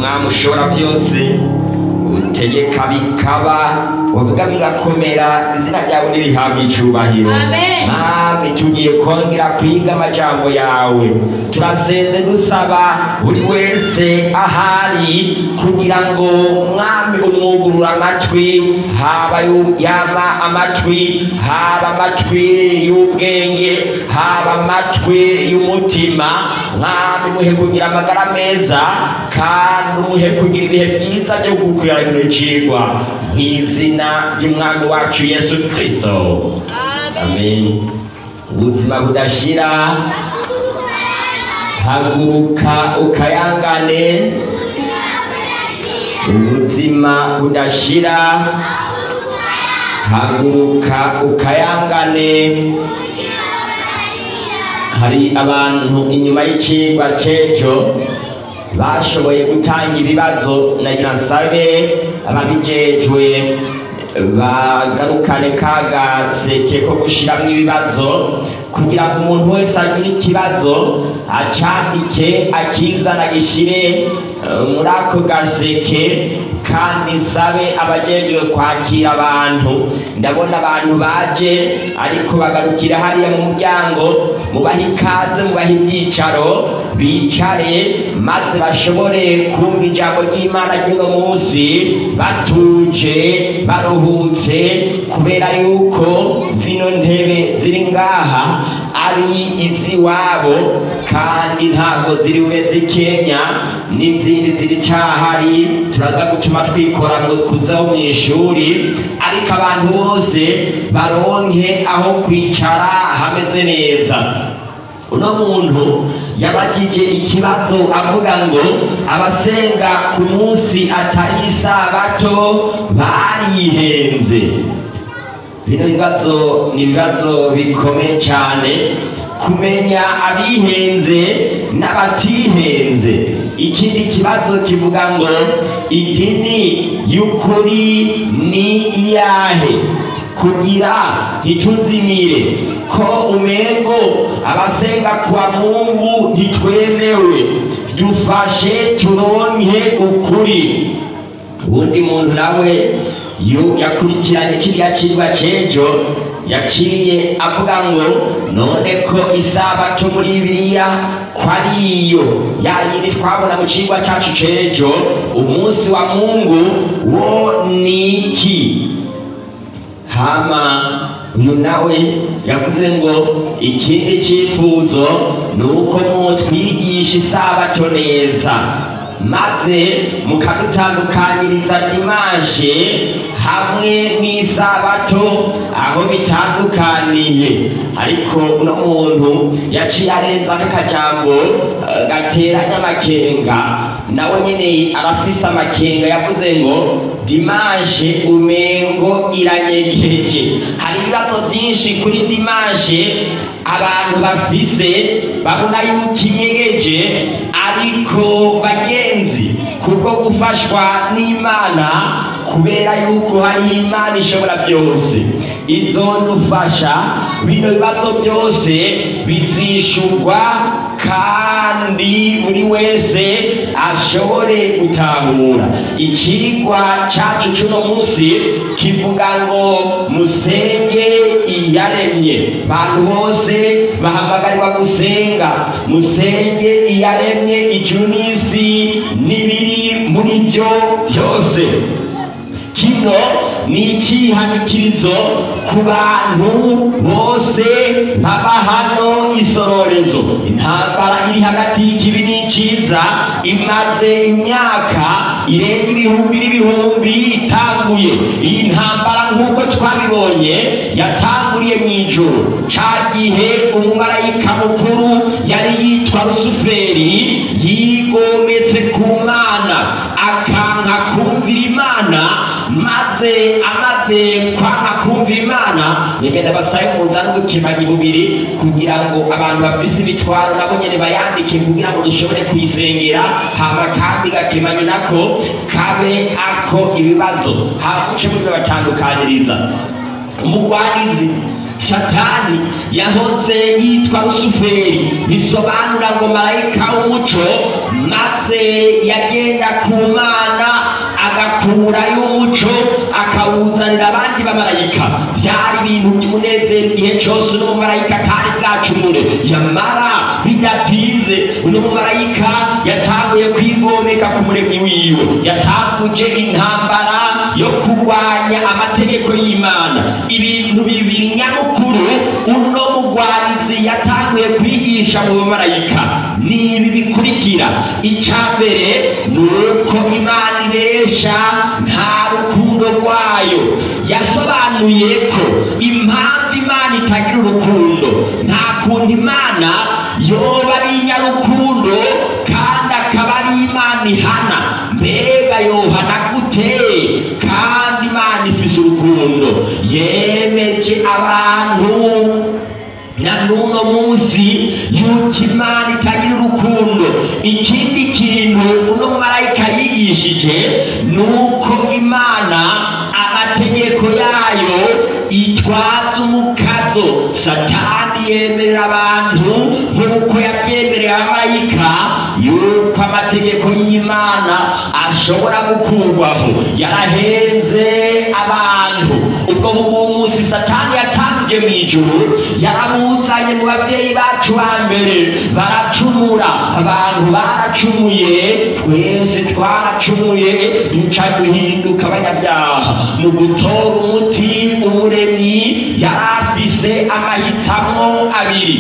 mwami ushobora byose utegeka bikaba wavuga bigakomera izina ryawe nirihabwa icubahiro. Mwami tugiye kongera kwiga amajambo yawe, turasenze dusaba buri wese ahari kugira ngo mwami umwugurura amatwi, haba yama amatwi, haba amatwi y'ubwenge, haba amatwi y'umutima. Mwami muhe kugira amagara meza kandi muhe kugira ibihe byiza byo gukurikirana kino cigwa mw'izina ry'umwami wacu Yesu Kristo, amen. Ubuzima budashira, haguruka ukayangane. Ubuzima budashira, haguruka ukayangane. Hari abantu inyuma y'icigwa c'ejo bashoboye gutanga ibibazo, nagira nsabe ababijejwe bagarukane kagaseke ko gushiramwo ibibazo kugira ngo umuntu wese agire ikibazo acandike akizana agishire muri ako gaseke. Kandi sabe abajejwe kwakira abantu, ndabona abantu baje ariko bagarukira hariya mu muryango, mubahe ikaze, mubahe ibyicaro bicare maze bashobore kumva ijambo ry'Imana ry'uno munsi batuje baruhutse, kubera yuko zino ntebe ziri ngaha ari iziwabo kandi ntabwo ziri bube zikenya, n'izindi ziri cahari turaza gutuma twikora ngo kuzaho mw'ishuri, ariko abantu bose baronke aho kwicara hameze neza. Uno muntu yabagije ikibazo avuga ngo abasenga ku munsi atari isabato barihenze. Bino bibazo ni ibibazo bikomeye cyane, kumenya abihenze n'abatihenze. Ikindi kibazo kivuga ngo idini y'ukuri ni iyahe, kugira ntituzimire ko umengo abasenga kwa Mungu ntitwemewe, dufashe turonke ukuri. Ubundi muntu nawe yakurikiranye kiriya cigwa c'ejo yaciye avuga ngo none ko isabato muri Bibiliya ko ariyo yayindi twabona mu cigwa cacu c'ejo, umunsi wa Mungu wo niki? Hama uyu nawe yavuze ngo ikindi cifuzo nuko mutwigisha isabato neza, maze mukadutandukanyiriza dimanshe hamwe n'isabato aho bitandukaniye. Ariko uno muntu yaciye arenza akajambo gateranya amakenga, nawe nyene arafise amakenga, yavuze ngo dimanshe umengo iranyegeje. Hari ibibazo byinshi kuri dimanshe abantu bafise babona yuko inyegeje, ariko bagenzi kubwo gufashwa n'Imana, kubera yuko hari Imana ishobora byose izodufasha, bino bibazo byose bizishurwa kandi buri wese ashobore gutahura. Ikigwa cacu c'uno munsi kivuga ngo musenge iyaremye. Abantu bose bahamagarirwa gusenga, musenge iyaremye ijuru n'isi n'ibiri muri byo byose. Kino ni icihanikirizo ku bantu bose baba hano isororezo. Intambara iri hagati y'ikibi n'iciza imaze imyaka irenga ibihumbi n'ibihumbi itanguye. Iyi ntambara nk'uko twabibonye yatanguriye mw'ijuru, ca gihe umumarayika mukuru yari yitwa Rusuferi yigometse ku Mana, akanka kumvira Imana, maze amaze kwanga kumvira Imana yagenda basaye umuzana w'ikimanyi bubiri kugira ngo abantu bafise imitwaro nabo nyene bayandike kugira ngo dushobore kuyisengera, hama kandi gakimanyi nako kabe ako ibibazo hakuce muri batandukaniriza. Umugwanizi Satani yahoze yitwa Rusuferi, bisobanura ngo marayika w'umuco, maze yagenda ku yamara bidatinze uno mumarayika yatanguye kwigomeka ku muremyi wiwe, yatanguje intambara yo kurwanya amategeko y'Imana. Ibintu bibiri nyamukuru uno mugwarizi yatanguye kwigisha mu bamarayika ni ibi bikurikira. Icambere nuko Imana ibesha, nta rukundo rwayo. Yasobanuye ko impamvu Imana itagira urukundo, nta kuntu Imana yoba ari inyarukundo kandi akaba ari Imana ihana. Mbega yohana gute kandi Imana ifise urukundo? Yemeje abantu na n'uno munsi yuko Imana itagira urukundo. Ikindi kintu uno mumarayika yigishije nuko Imana amategeko yayo itwaza umukazo. Satani yemerera abantu nk'uko yabyemerera abamarayika yuko amategeko y'Imana ashobora gukurwaho. Yarahenze abantu. Ubwo munsi Satani yatanguje mu ijuru, yarabuzanye mu babyeyi bacu ba mbere, baracumura. Abantu baracumuye, twese twaracumuye, duca duhinduka abanyabyaha. Mu gutora umuti umuremyi yarafise amahitamo abiri.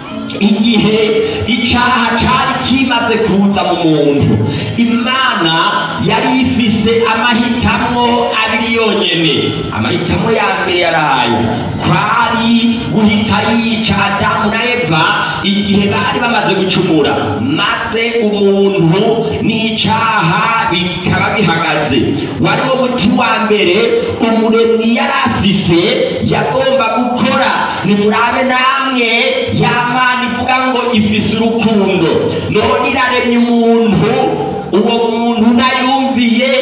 Igihe icyaha cyari kimaze kuza mu muntu, Imana yari ifise amahitamo abiri yonyene. Amahitamo ya mbere yarayo kwari guhita yica Adamu na Eva igihe bari bamaze gucumura, maze umuntu n'icyaha bikaba bihagaze. Wari wo muti wa mbere umuremyi yari afise yagomba gukora. Nimurabe namwe y'Imana ivuga ngo ifise urukundo, none iraremye umuntu. Uwo muntu nayumviye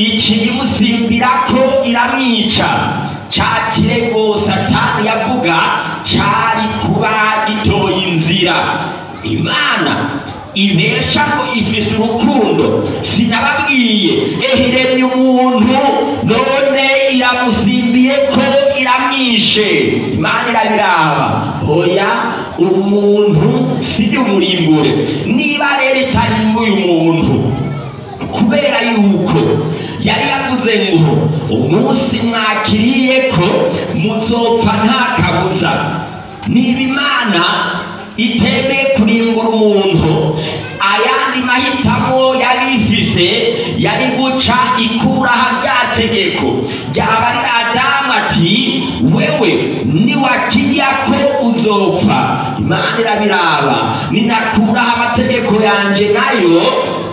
ikiyimusimbirako iramwica. Ca kirego Satani yavuga cari kuba gitoye inzira. Imana ibesha ngo ifise urukundo, sinababwiye iremye umuntu none iramusimbiye ko iramwishe. Imana irabiraba, hoya umuntu sije umurimbure. Niba rero itarimbuye umuntu kubera yuko yari yavuze ngo umunsi mwakiriye ko muzopfa nta kabuza, niba Imana itemeye kurimbura umuntu, ayandi mahitamo yari ifise yari guca ikuraho rya tegeko ryaba ari Adamu ati wewe niwakirya ko uzopfa. Imana irabiraba, ninakuraho amategeko yanje nayo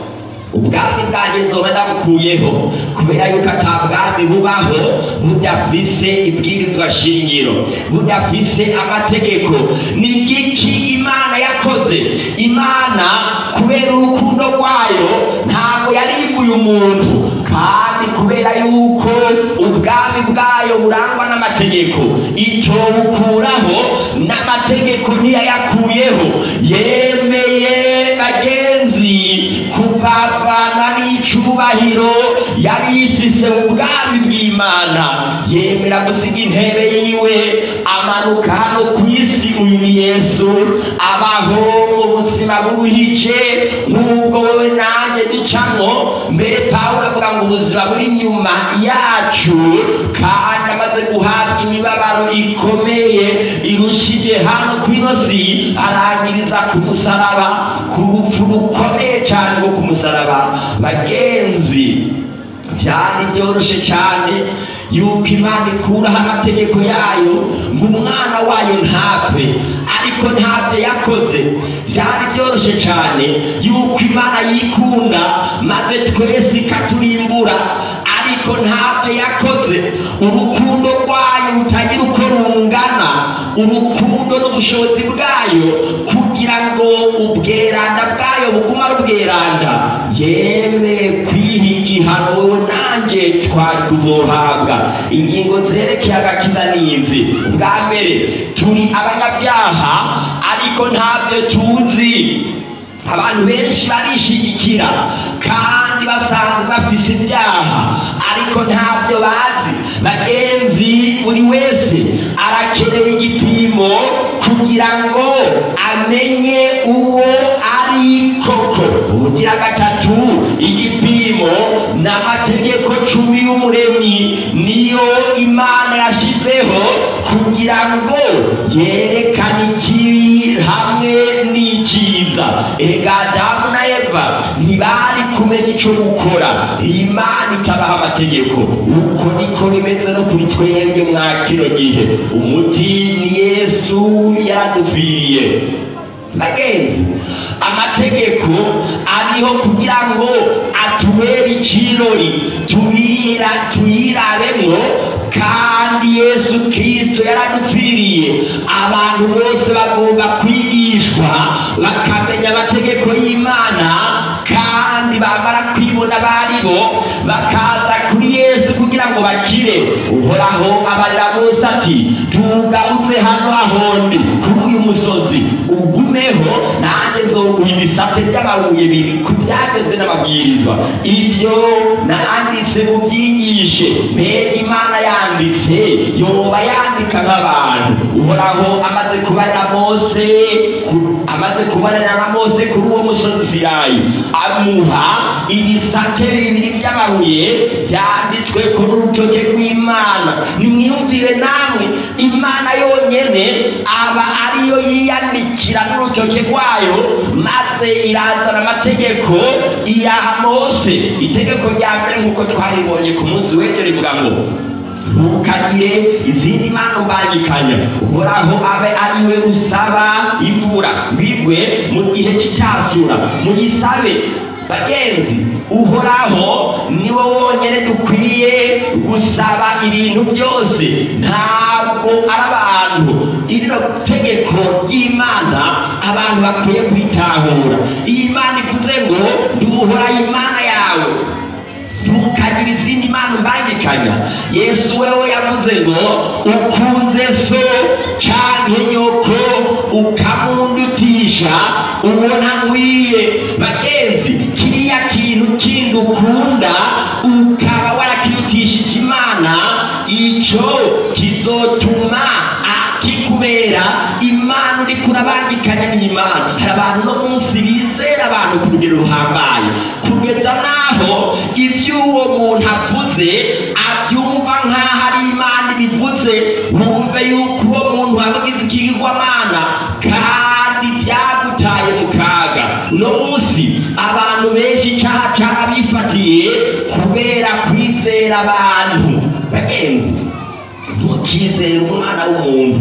ubwami bwanjye nzoba ndabukuyeho, kubera yuko atabwami bubaho budafise ibwirizwa shingiro, budafise amategeko. Ni igiki Imana yakoze? Imana kubera urukundo rwayo ntabwo yarimbuye umuntu, kandi kubera yuko ubwami bwayo burangwa n'amategeko itobukuraho, n'amategeko ntiyayakuyeho. Yemeye bagenzi kuvavana n'icubahiro yari ifise ubwami bw'Imana, yemera gusiga intebe yiwe amanuka hano ku isi. Uyu ni Yesu abaho mu buzima buruhije nk'ubwo wowe nanjye ducamwo. Mbere Pawulo avuga ngo ubuzima buri inyuma yacu, kandi amaze guhabwa imibabaro ikomeye irushije hano ku ino si, arangiriza ku musaraba, ku rupfu rukomeye cyane rwo ku musaraba. Bagenzi, byari byoroshe cyane yuko Imana ikuraho amategeko yayo ngo umwana wayo ntapfe, ariko ntabyo yakoze. Byari byoroshe cyane yuko Imana yikunda maze twese ikaturimbura, ariko ntabyo yakoze. Urukundo rwayo rutagira uko rungana, urukundo n'ubushobozi bwayo kugira ngo ubweranda bwayo buguma ari ubweranda, yemeye kwiha igihano wowe nanjye twari kuzohabwa. Ingingo zerekeye agakiza n'izi: ubwa mbere, turi abanyabyaha ariko ntabyo tuzi. Abantu benshi barishigikira kandi basanzwe bafise ibyaha ariko ntabyo bazi. Bagenzi, buri wese arakeneye igipimo kugira ngo amenye uwo ari koko. Ubugira gatatu, igipimo n'amategeko 10 y'umuremyi niyo Imana yashizeho kugira ngo yerekane ikibi hamwe n'icyiza. Ega Adamu na Eva ntibari kumenya icyo gukora, Imana itabaha amategeko. Uko niko bimeze no kuri twebwe mwa kino gihe. Umuti ni Yesu yadupfiriye. Bagenzi, amategeko ariho kugira ngo atubere ikirori tuyirabemwo, kandi Yesu Kristo yaradupfiriye. Abantu bose bagomba kwigishwa bakamenya amategeko y'Imana, kandi bamara kwibona baribo bakaza kuri Yesu kugira ngo bakire. Uhoraho abarira Mose ati, tugaruze hano ahondi kuri uyu musozi ugumeho, nanjye nzoguha ibisate by'amabuye biri ku byagezwe n'amabwirizwa. Ibyo nanditse mubyigishe. Mbega Imana yanditse yoba yandika nk'abantu? Uhoraho amaze kubarira na Mose kuri uwo musozi Sinayi, amuha ibisate bibiri by'amabuye byanditswe ku rutoke rw'Imana. Nimwiyumvire namwe, Imana yonyene aba ariyo yiyandikira n'urutoke rwayo, maze irazana amategeko iyaha Mose. Itegeko rya mbere nk'uko twaribonye ku munsi w'ejo rivuga ngo ntukagire izindi mana mbangikanya. Uhoraho abe ariwe usaba imvura ngwigwe mu gihe cy'itasura, muyisabe. Bagenzi, Uhoraho niwe wonyene dukwiye gusaba ibintu byose, ntabwo ari abantu. Iryo tegeko ry'Imana abantu bakwiye kwitahura. Iyi Imana ivuze ngo duhora Imana yawe, ntukagira izindi mana mbangikanya. Yesu wewe yavuze ngo ukunze so canke nyoko ukamundutisha ubona nkwiye. Bagenzi, kiriya kintu kindi ukunda ukaba warakirutishije Imana, ico kizotuma kikubera Imana uri kurabangikanya n'Imana. Hari abantu no munsi bizera abantu ku rugero ruhambaye, kugeza naho iby'uwo muntu avuze abyumva nk'aho ari Imana ibivuze. Wumve yuko uwo muntu wamugize ikigirwamana, kandi byagutaye mu kaga. No munsi abantu benshi icyaha cyarabifatiye kubera kwizera abantu. Bagenzi, ntukizere umwana w'umuntu,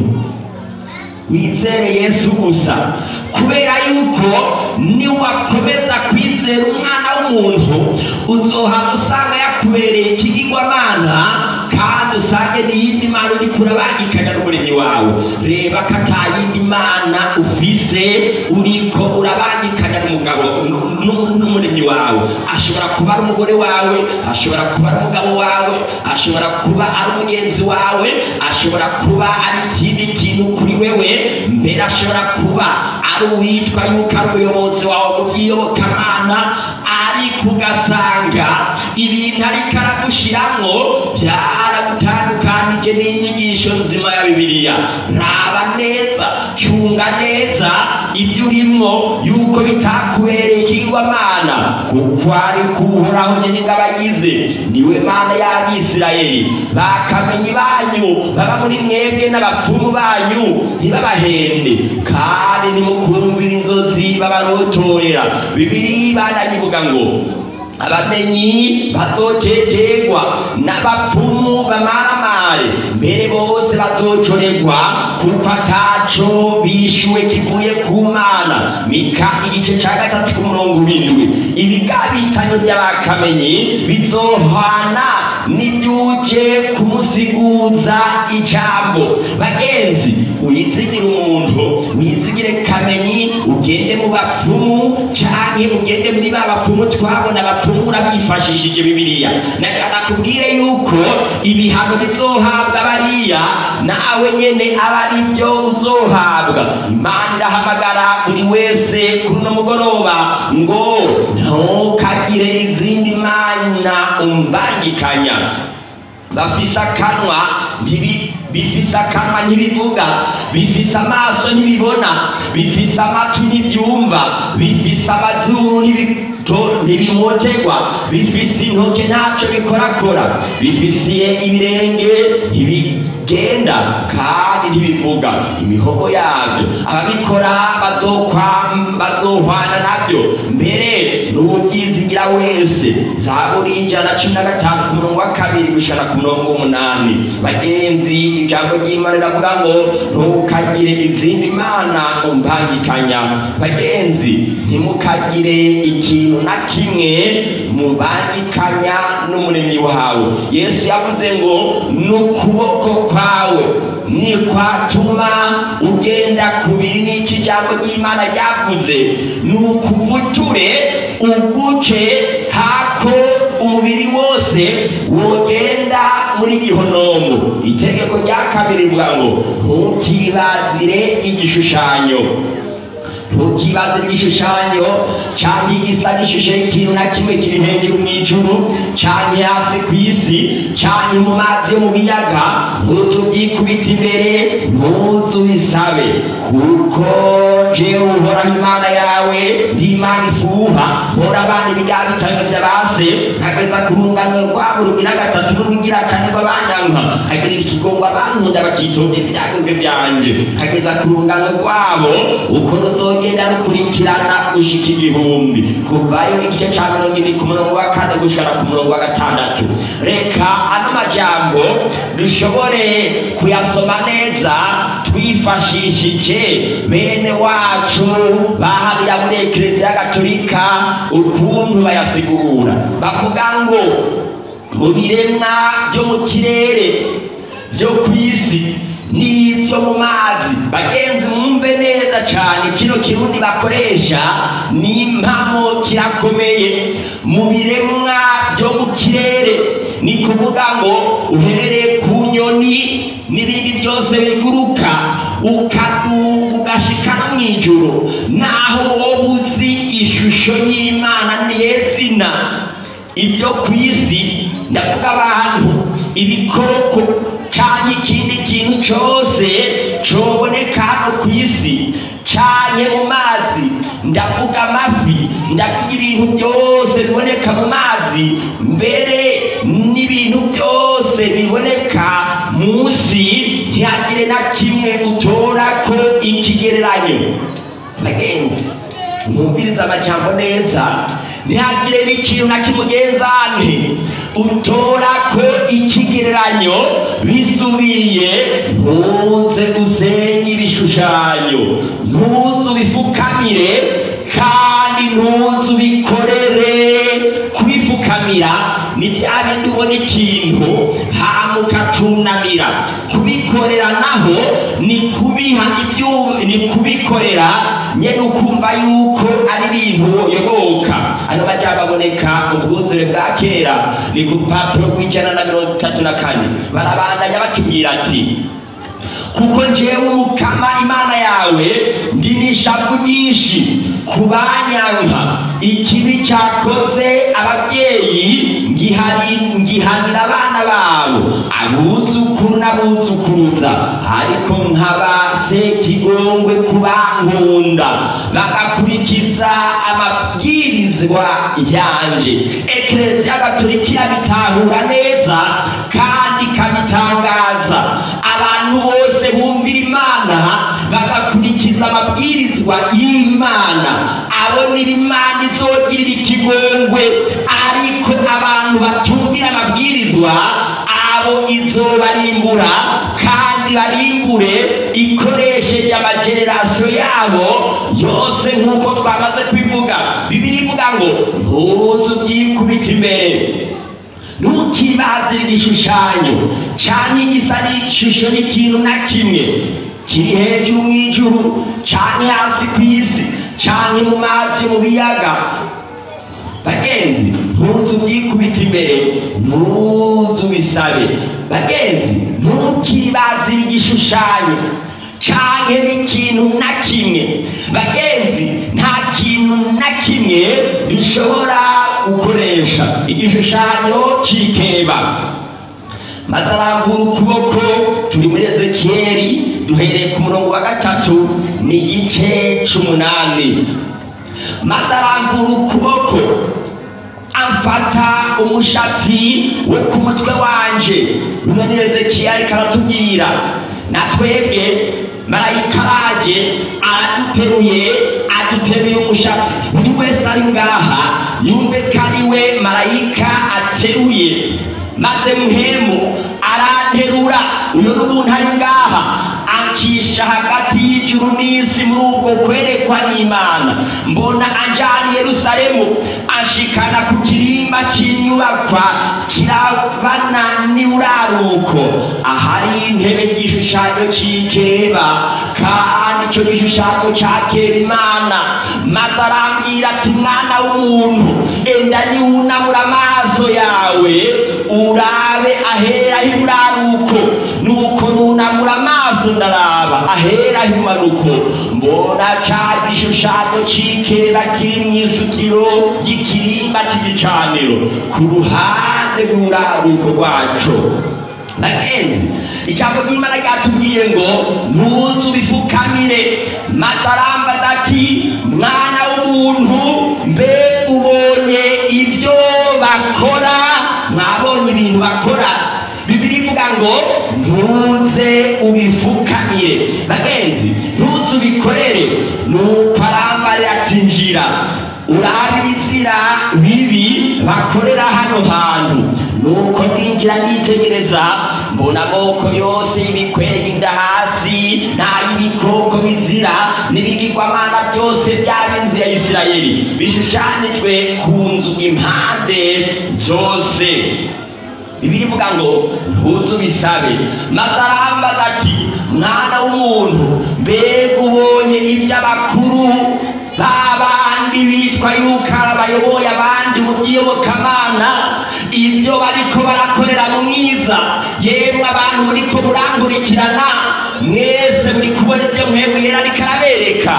wizere Yesu gusa, kubera yuko niwakomeza kwizera umwana w'umuntu uzohava usanga yakubereye ikigirwamana, kandi usange n'iyindi mana uri kurabangikanya n'umuremyi wawe. Reba ko ata yindi mana ufise uriko urabangikanya n'umugabo n'umuremyi wawe. Ashobora kuba ari umugore wawe, ashobora kuba ari umugabo wawe, ashobora kuba ari umugenzi wawe, ashobora kuba ari ikindi kintu kuri wewe, mbere ashobora kuba ari uwitwa yuko ari umuyobozi wawe mu by'iyobokamana, ariko ugasanga ibintu ariko aragushiramwo byaragutandukanije n'inyigisho nzima ya Bibiliya. Raba neza, cyunga neza ibyo urimwo yuko bitakubereye ikigirwamana, kuko ari Uhoraho nyene abagize niwe Mana y'Abisirayeli. Bakamenyi banyu baba muri mwebwe n'abapfumu banyu ntibabahende, kandi ntimukumvira inzozi babarotorera. Bibiliya banayivuga ngo abamenyi bazotetegwa n'abapfumu bamaramare, mbere bose bazocorerwa kuko ataco bishuwe kivuye ku Mana. Mika igice ca 3:7. Ibigabitanyo by'abakamenyi bizohana n'ibyuje kumusiguza ijambo. Bagenzi, uyizigire umuntu, uyizigire kamenyi, ugende mu bapfumu canke ugende muri ba bapfumu twabona abapfumu urabifashishije Bibiliya. Nakubwire yuko ibihano bizohabwa bariya, nawe nyene aba ari byo uzohabwa. Imana irahamagara buri wese kuno mugoroba ngo ntukagire izindi mana umbangikanya. Bafise akanwa bifise akanwa ntibivuga, bifise amaso ntibibona, bifise amatwi ntibyumva, bifise amazuru ntibimotegwa, bifise intoke ntacyo bikorakora, bifisiye ibirenge ntibigenda kandi ntibivuga, imihogo yabyo ababikora bazohwana nabyo, mbere n'ubyizigira wese. Zaburi 115 ku murongo wa 2 gushika ku murongo wa 8. Bagenzi, ijambo ry'Imana riravuga ngo ntukagire izindi mana umbangikanya. Bagenzi, ntimukagire ikintu na kimwe mubangikanya n'umuremyi wawe. Yesu yavuze ngo n'ukuboko kwawe nikwatuma ugenda kubiri n'iki jambo ry'Imana ryavuze, nukuvuture uguce hako umubiri wose wogenda muri gihonomo. Itegeko rya kabiri rivuga ngo ntukibazire igishushanyo. Ntukibazire igishushanyo canke igisa n'ishusho y'ikintu na kimwe kiri hejuru mw'ijuru canke hasi kw'isi canke mu mazi yo mu biyaga. Ntuzubyikubita imbere, ntuzubisabe, kuko jewe Uhoraho Imana yawe ndi Imana ifuha, mpora abana ibigaha bitanu vy'abase, nkageza ku rungano rwabo rugira gatatu n'urugira kane rw'abanyanka, nkagirira ikigongwe abankunda bakitondera ivyagezwe vyanje, nkageza ku rungano rwabo uko ruzogenda rukurikirana gushika 1000. Kuvayo igice ca 20 ku murongo wa 4 gushika ku murongo wa 6. Reka ano majambo dushobore kuyasoma neza twifashishije bene wacu bahariya muri Eklezia Gatolika ukuntu bayasigura. Bavuga ngo mu biremwa byo mu kirere, byo kw'isi n'ibyo mu mazi. Bagenzi, mwumve neza cyane kino kirundi bakoresha ni impamo kirakomeye. Mu biremwa byo mu kirere ni kuvuga ngo uhereye ku nyoni n'ibindi byose biguruka ukaduga ugashika no mw'ijuru, naho wowe uzi ishusho y'Imana n'iyezina. Ibyo kw'isi ndavuga abantu, ibikoko canke ikindi kintu cyose coboneka hano kw'isi canke mu mazi, ndavuga amafi, ndavuga ibintu byose biboneka mu mazi, mbere n'ibintu byose biboneka munsi, ntihagire na kimwe utorako ikigereranyo. Bagenzi, mwumviriza amajambo neza, ntihagire n'ikintu na kimugenzane utorako ikigereranyo bisubiye. Ntuze usenge ibishushanyo, ntuze ubifukamire, kandi ntuze ubikorere. Kubifukamira ni bya bindi ubona ikintu hama ukacunamira, kubikorera naho ni kubiha ibyuma, ni kubikorera nyene ukumva yuko ari ibintu yoboka. Ano majambo aboneka mu bwuzure bwa kera, ni ku rupapuro rw'134. barabandanya batubwira ati, kuko njyewe Umukama Imana yawe ndi n'ishavu ryinshi ku banyanka, ikibi cyakoze ababyeyi ngihanira abana babo, abuzukuru n'abuzukuruza, ariko nkaba sekigongwe ku bankunda bagakurikiza amabwirizwa yanje. Eklezia Gatolika irabitahura neza kandi ikabitangaza. Abantu bose bumvira Imana bagakurikiza amabwirizwa y'Imana, abo ni Imana izogirira ikigongwe. Ariko abantu batumvira amabwirizwa, abo izobarimbura, kandi barimbure ikoresheje amagenerasiyo yabo yose, nk'uko twamaze kubivuga. Bibiliya ivuga ngo ntuzubyikubita imbere, ntukibazire igishushanyo canke igisa n'ishusho n'ikintu na kimwe kiri hejuru mw'ijuru canke hasi kw'isi canke mu mazi mu biyaga. Bagenzi, ntuzubyikubita imbere, ntuzubisabe. Bagenzi, ntukibazire igishushanyo canke n'ikintu na kimwe. Bagenzi, nta kintu na kimwe dushobora gukoresha igishushanyo c'ikeba. maze arambura ukuboko. Turi muri Ezekiyeli duhereye ku murongo wa 3 n'igice c'8. Maze arambura ukuboko amfata umushatsi wo ku mutwe wanje. Uno ni Ezekiyeli karatubwira natwebwe marayika araje aduteruye umushatsi. Buri wese ari ngaha yumve ko ari we marayika ateruye, maze muhemu aranterura. Uyo n'umuntu ari ngaha ancisha hagati y'ijuru n'isi muri ubwo kwerekwa n'Imana. Mbona anjana i Yerusalemu ashikana ku kirimba c'inyubakwa kirabana n'uraruko, ahari intebe y'igishushanyo c'ikeba, kandi ico gishushanyo cakera Imana. Maze arambwira ati mwana w'umuntu, enda niwunamura amaso yawe urabe ahera h'uraruko. Nuko nunamura amaso ndaraba ahera h'umanuko, mbona ca gishushanyo c'ikeba kiri mw'isukiro ry'ikirimba c'igicaniro ku ruhande rw'uraruko rwaco. Bagenzi, ijambo ry'Imana ryatubwiye ngo ntuzu bifukamire. Maze arambaza ati mwana w'umuntu, mbe ubonye ibyo bakora? Mwabonye ibintu bakora? Bibiri ivuga ngo ntuze ubifukamire. Bagenzi, ntuze ubikorere. Nuko arambarira ati njira urabe ibizira bibi bakorera hano hantu. Nuko ninjira nitegereza, mbona amoko yose y'ibikwega inda hasi n'ay'ibikoko bizira n'ibigirwamana byose byaba inzu ya Isirayeli bishushanijwe ku nzu impande zose. Bibiri ivuga ngo ntuze ubisabe. Maze arambaza ati mwana w'umuntu, mbega ubonye iby'abakuru babandi bitwa yuko abayoboye abandi mu by'iyobokamana ibyo bariko barakorera mu mwiza? Yemwe abantu muriko murankurikirana mwese muri kubona ibyo mwebwe yera ariko arabereka,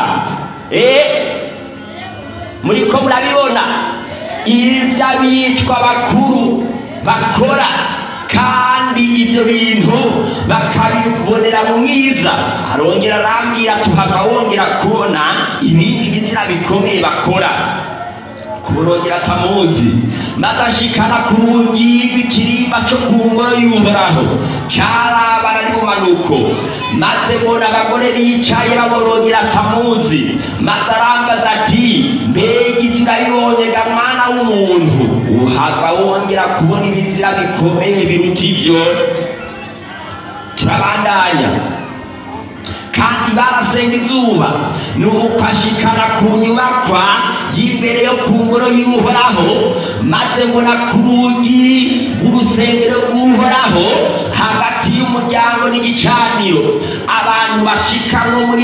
muriko murabibona ibyo abitwa bakuru bakora, kandi ibyo bintu bakabibonera mu mwiza. Arongera arambwira tuhava wongera kubona ibindi bizira bikomeye bakora kurongera Tamuzi. Maze ashikana ku rugi rw'ikirimba co ku ngoro y'Uhoraho carabana n'ubumanuko, maze mbona abagore bicaye baborongera Tamuzi. Maze arambaza ati mbega ibyo urabibonye ga mwana w'umuntu? Uhava wongera kubona ibizira bikomeye biruta ivyo. Turabandanya. Kandi barasenga izuba. Nuko ashikana ku nyubakwa y'imbere yo ku ngoro y'Uhoraho, maze mbona ku rugi rw'urusengero rw'Uhoraho hagati y'umuryango n'igicaniro abantu bashika nko muri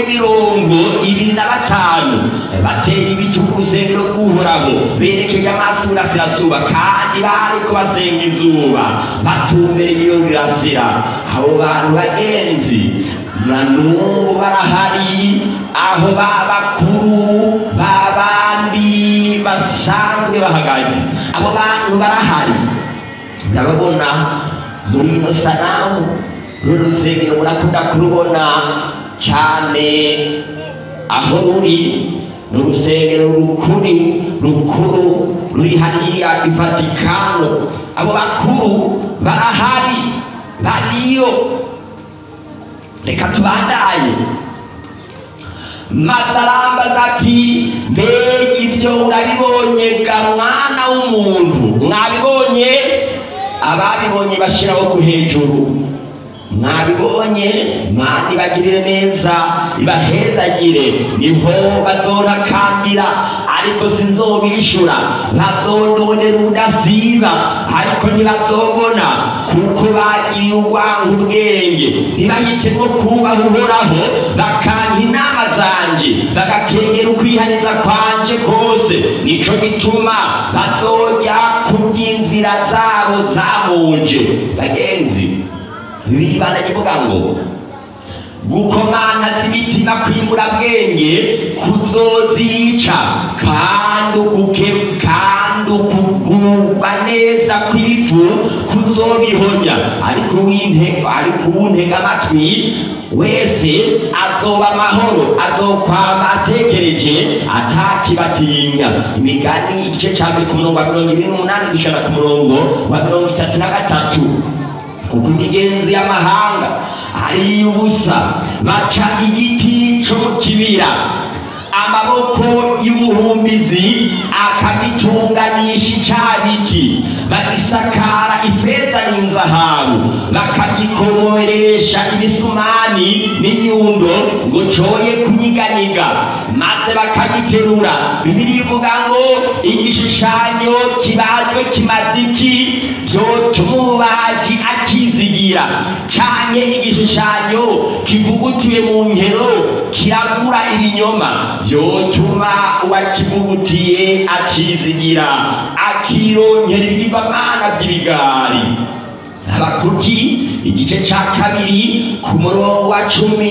25 bateye ibiti ku rusengero rw'Uhoraho berekeje amaso iburasirazuba, kandi bariko basenga izuba batumbereye iyo rirasira. Abo bantu bagenzi na n'ubu barahari, aho babakuru babandi basanzwe bahagaze. Abo bantu barahari, ndababona muri ino sanamu. Urusengero murakunda kurubona cyane aho ruri, n'urusengero rukuru ruri hariya i Vatikano. Abo bakuru barahari, bariyo. Reka tubandanye. Maze arambaza ati mbega ibyo urabibonye ga mwana w'umuntu? Mwabibonye? Ababibonye bashiraho ku hejuru. Mwabibonye? Imana ibagirire neza, ibahezagire. Niho bazontakambira, ariko sinzobishura. Bazondondera ubudasiba, ariko ntibazobona, kuko bagiriye urwango ubwenge. Ntibahitemo kubaha Uhoraho, bakanka inama zanje, bagakengera ukwihaniza kwanje kose. Nico gituma bazojya kuby'inzira zabo zamuje. Bagenzi, Bibiliya ivuga ngo gukomantaza imitima kw'imburabwenge kuzozica, kandi ukugubwa neza kw'ibivu kuzobihonya. ariko uwuntega amatwi wese azoba amahoro, azokwama atekereje atakibatinya. Imigani igice ca mbere ku murongo wa 28 gushika ku murongo wa 33. kuko imigenzi y'amahanga ari ubusa, baca igiti co mu kibira, amaboko y'umuhumbizi akagitunganisha icabiti, bagisakara ifeza n'inzahabu, bakagikomoresha ibisumani n'inyundo ngo coye kunyiganyiga, maze bakagiterura. Bibiliya ivuga ngo igishushanyo kibajwe kimaze iki? vyotuma umubaji akizigira, canke igishushanyo kivugutiwe mu nkero kiragura ibinyoma, vyotuma uwakivugutiye akizigira, akironkera ibigirwamana vy'ibigari. Habakuki igice ca kabiri ku murongo wa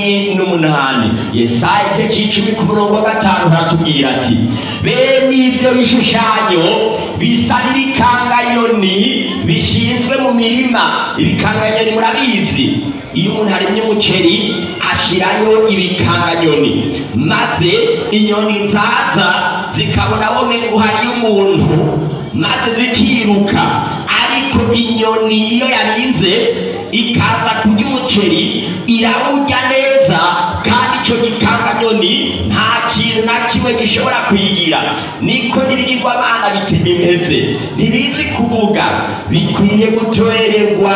18. Yesaya igice c'10 ku murongo wa 5 haratubwira ati, bene ivyo bishushanyo bisa n'ibikanganyoni bishinzwe mu mirima. Ibikanganyoni murabizi, iyo umuntu arimye umuceri ashirayo ibikanganyoni, maze inyoni zaza zikabona womengo hariyo umuntu, maze zikiruka. ariko inyoni iyo yarinze ikaza kurya umuceri irawurya neza, kandi ico gikanganyoni nta kintu na kimwe gishobora kuyigira. niko n'ibigirwamana bitegekeze, ntibizi kuvuga, bikwiye gutorerwa,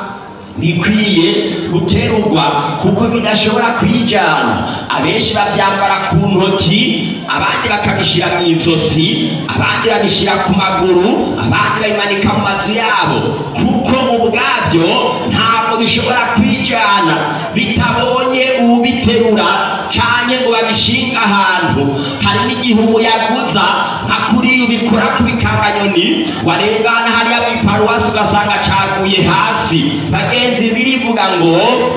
bikwiye guterurwa kuko bidashobora kwijana. Abenshi bavyambara ku ntoki, abandi bakabishira mu izosi, abandi babishira ku maguru, abandi babimanika mu mazu yabo, kuko ubwavyo ntabwo bishobora kwijana bitabonye ubiterura canke ngo babishinga ahantu. hari n'igihe umuyaguza nka kuri ubikora ku bikanganyoni, warengana hariya mw'iparuwasi ugasanga caguye hasi. bagenzi, birivuga ngo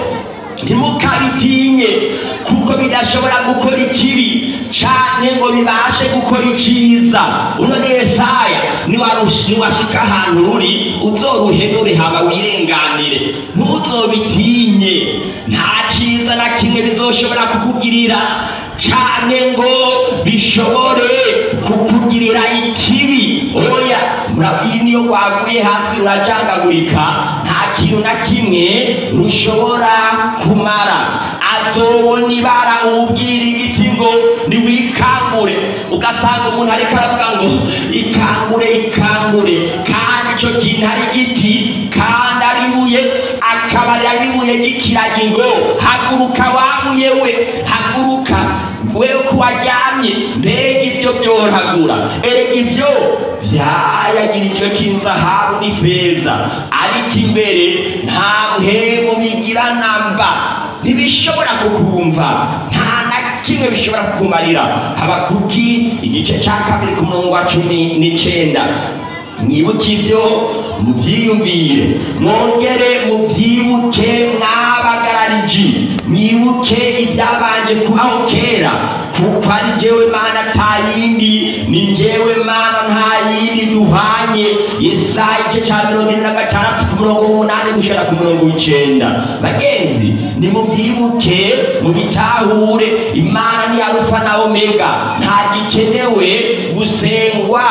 ntimukabitinye kuko bidashobora gukora ikibi canke ngo bibashe gukora iciza. uno ni Yesaya, niwashika ahantu uri uzoruhenure hama wirenganire, ntuzobitinye. nta ciza na kimwe bizoshobora kukugirira canke ngo bishobore kukugirira ikibi. oya, niyo waguye hasi urajangagurika, nta kintu na kimwe rushobora kumara. azobona ibara ubwira igiti ngo niwikangure, ugasanga umuntu ariko aravuga ngo ikangure ikangure, kandi ico kintu ari igiti kandi ari ibuye, akaba ari ibuye gikiragi ngo haguruka wabuye we, haguruka wewe ko waryamye. mbega ibyo byoragura? erega ibyo vyayagirijwe k'inzahabu n'ifeza, ariko imbere nta mpemu bigira namba, ntibishobora kukumva, nta na kimwe bishobora kukumarira. Habakuki igice ca kabiri ku murongo wa 19. mwibuke ivyo muvyiyumvire, mwongere muvyibuke mwabagarariji, mwibuke ivyabanje kubaho kera, kuko ari jewe Mana nta yindi, ni jewe Mana nta yindi duhanye. Yesaya igice ca 46 ku murongo w'8 gushika ku murongo w'9. bagenzi, nimuvyibuke mubitahure, Imana ni Alufa na Omega, nta gikenewe gusengwa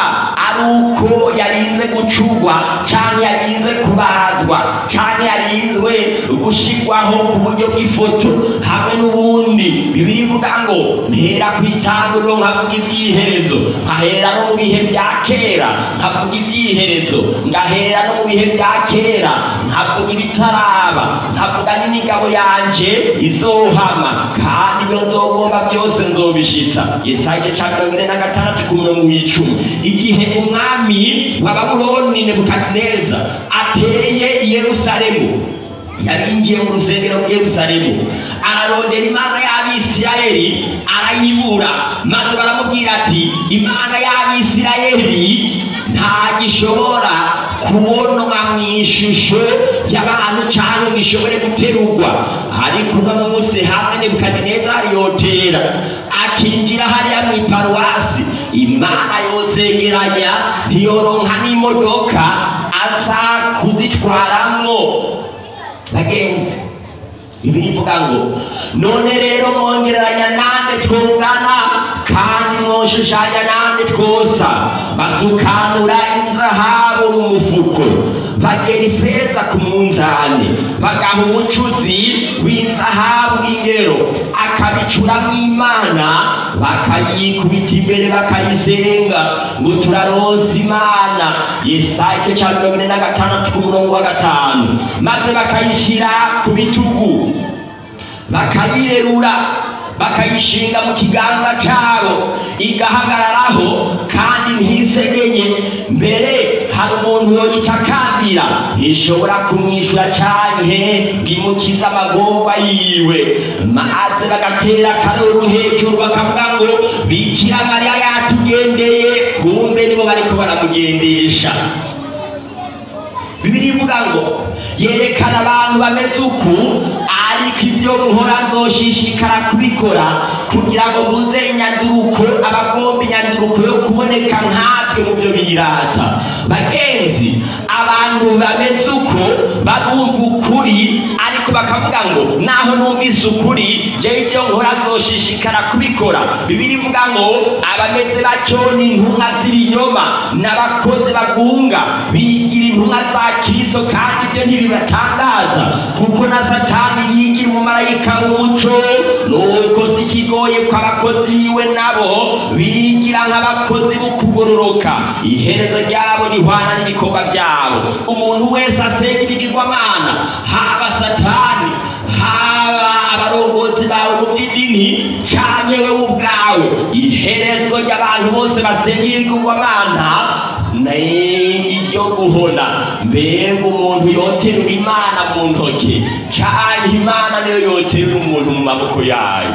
aruko yarinze gucurwa canke yarinze kubazwa canke yarinzwe gushirwaho ku buryo bw'ifoto hamwe n'ubundi. Bibiliya ivuga ngo mpera kw'itanguriro nkavuga ibyiherezo, nkahera no mu bihe bya kera nkavuga ibyiherezo, ngahera no mu bihe bya kera nkavuga ibitaraba, nkavuga n'imigabo yanje izohama, kandi ibyo nzogomba byose nzobishitsa. Yesaya igice ca 46 ku murongo w'10. igihe umwami wa Babuloni Nebukadineza ateye i Yerusalemu, yarinjiye mu rusengero rwa Yerusalemu, ararondera Imana y'Abisirayeli arayibura, maze baramubwira ati, Imana y'Abisirayeli nta gishobora kubonwa mu ishusho y'abantu cyangwa gishobore guterurwa. Ariko uno munsi hamwe Nebukadinezari yotera akinjira hariya mu iparuwasi, Imana yozegeranya ntiyoronka n'imodoka aza kuzitwaramwo. Bagenzi, Bibiliya ivuga ngo none rero mwongereranya nande twungana, kandi mwoshushanya nande twosa. Basukanura inzahabu mu mufuko, bagera ifeza ku munzani, bagaha umucuzi w'inzahabu ingero, akabicuramwo Imana, bakayikubita imbere bakayisenga ngo turaronse Imana. Yesaya 46:5, maze bakayishira ku bitugu, bakayirerura, bakayishinga mu kiganza cyabo, igahagararaho kandi ntisegenye. Mbere hari umuntu yoyitakambira, ntishobora kumwishyura canke bwimukiza amagomba yiwe. Maze bagatera akaruru hejuru bakavuga ngo Bikira Mariya yatugendeye, kumbe nibo bariko baramugendesha. Bibiliya ivuga ngo yerekana abantu bameze uku, ariko ibyo nkora nzoshishikara kubikora kugira ngo muze inyanduruko, abagomba inyanduruko yo kuboneka nkatwe mu byo birata. Bagenzi, abantu bameze uko barumva ukuri, ariko bakavuga ngo naho numvise ukuri, jewe ibyo nkora nzoshishikara kubikora. Bibiliya ivuga ngo abameze batyo ni intumwa z'ibinyoma n'abakozi bagunga, bigira intumwa za Kristo, kandi ibyo ntibibatangaza kuko na Satani yigira umumarayika w'umuco. Nuko si kigoye ko abakozi biwe nabo bigira nk'abakozi b'ukugororoka, iherezo ryabo rihwana n'ibikorwa byabo. Umuntu wese asenga ibigirwamana, haba Satani, haba abarongozi bawe mu by'idini, canke wewe ubwawe, iherezo ry'abantu bose basenga ibigirwamana iryo guhona. Mbega umuntu yoterura Imana mu ntoke, canke Imana niyo yoterura umuntu mu maboko yayo?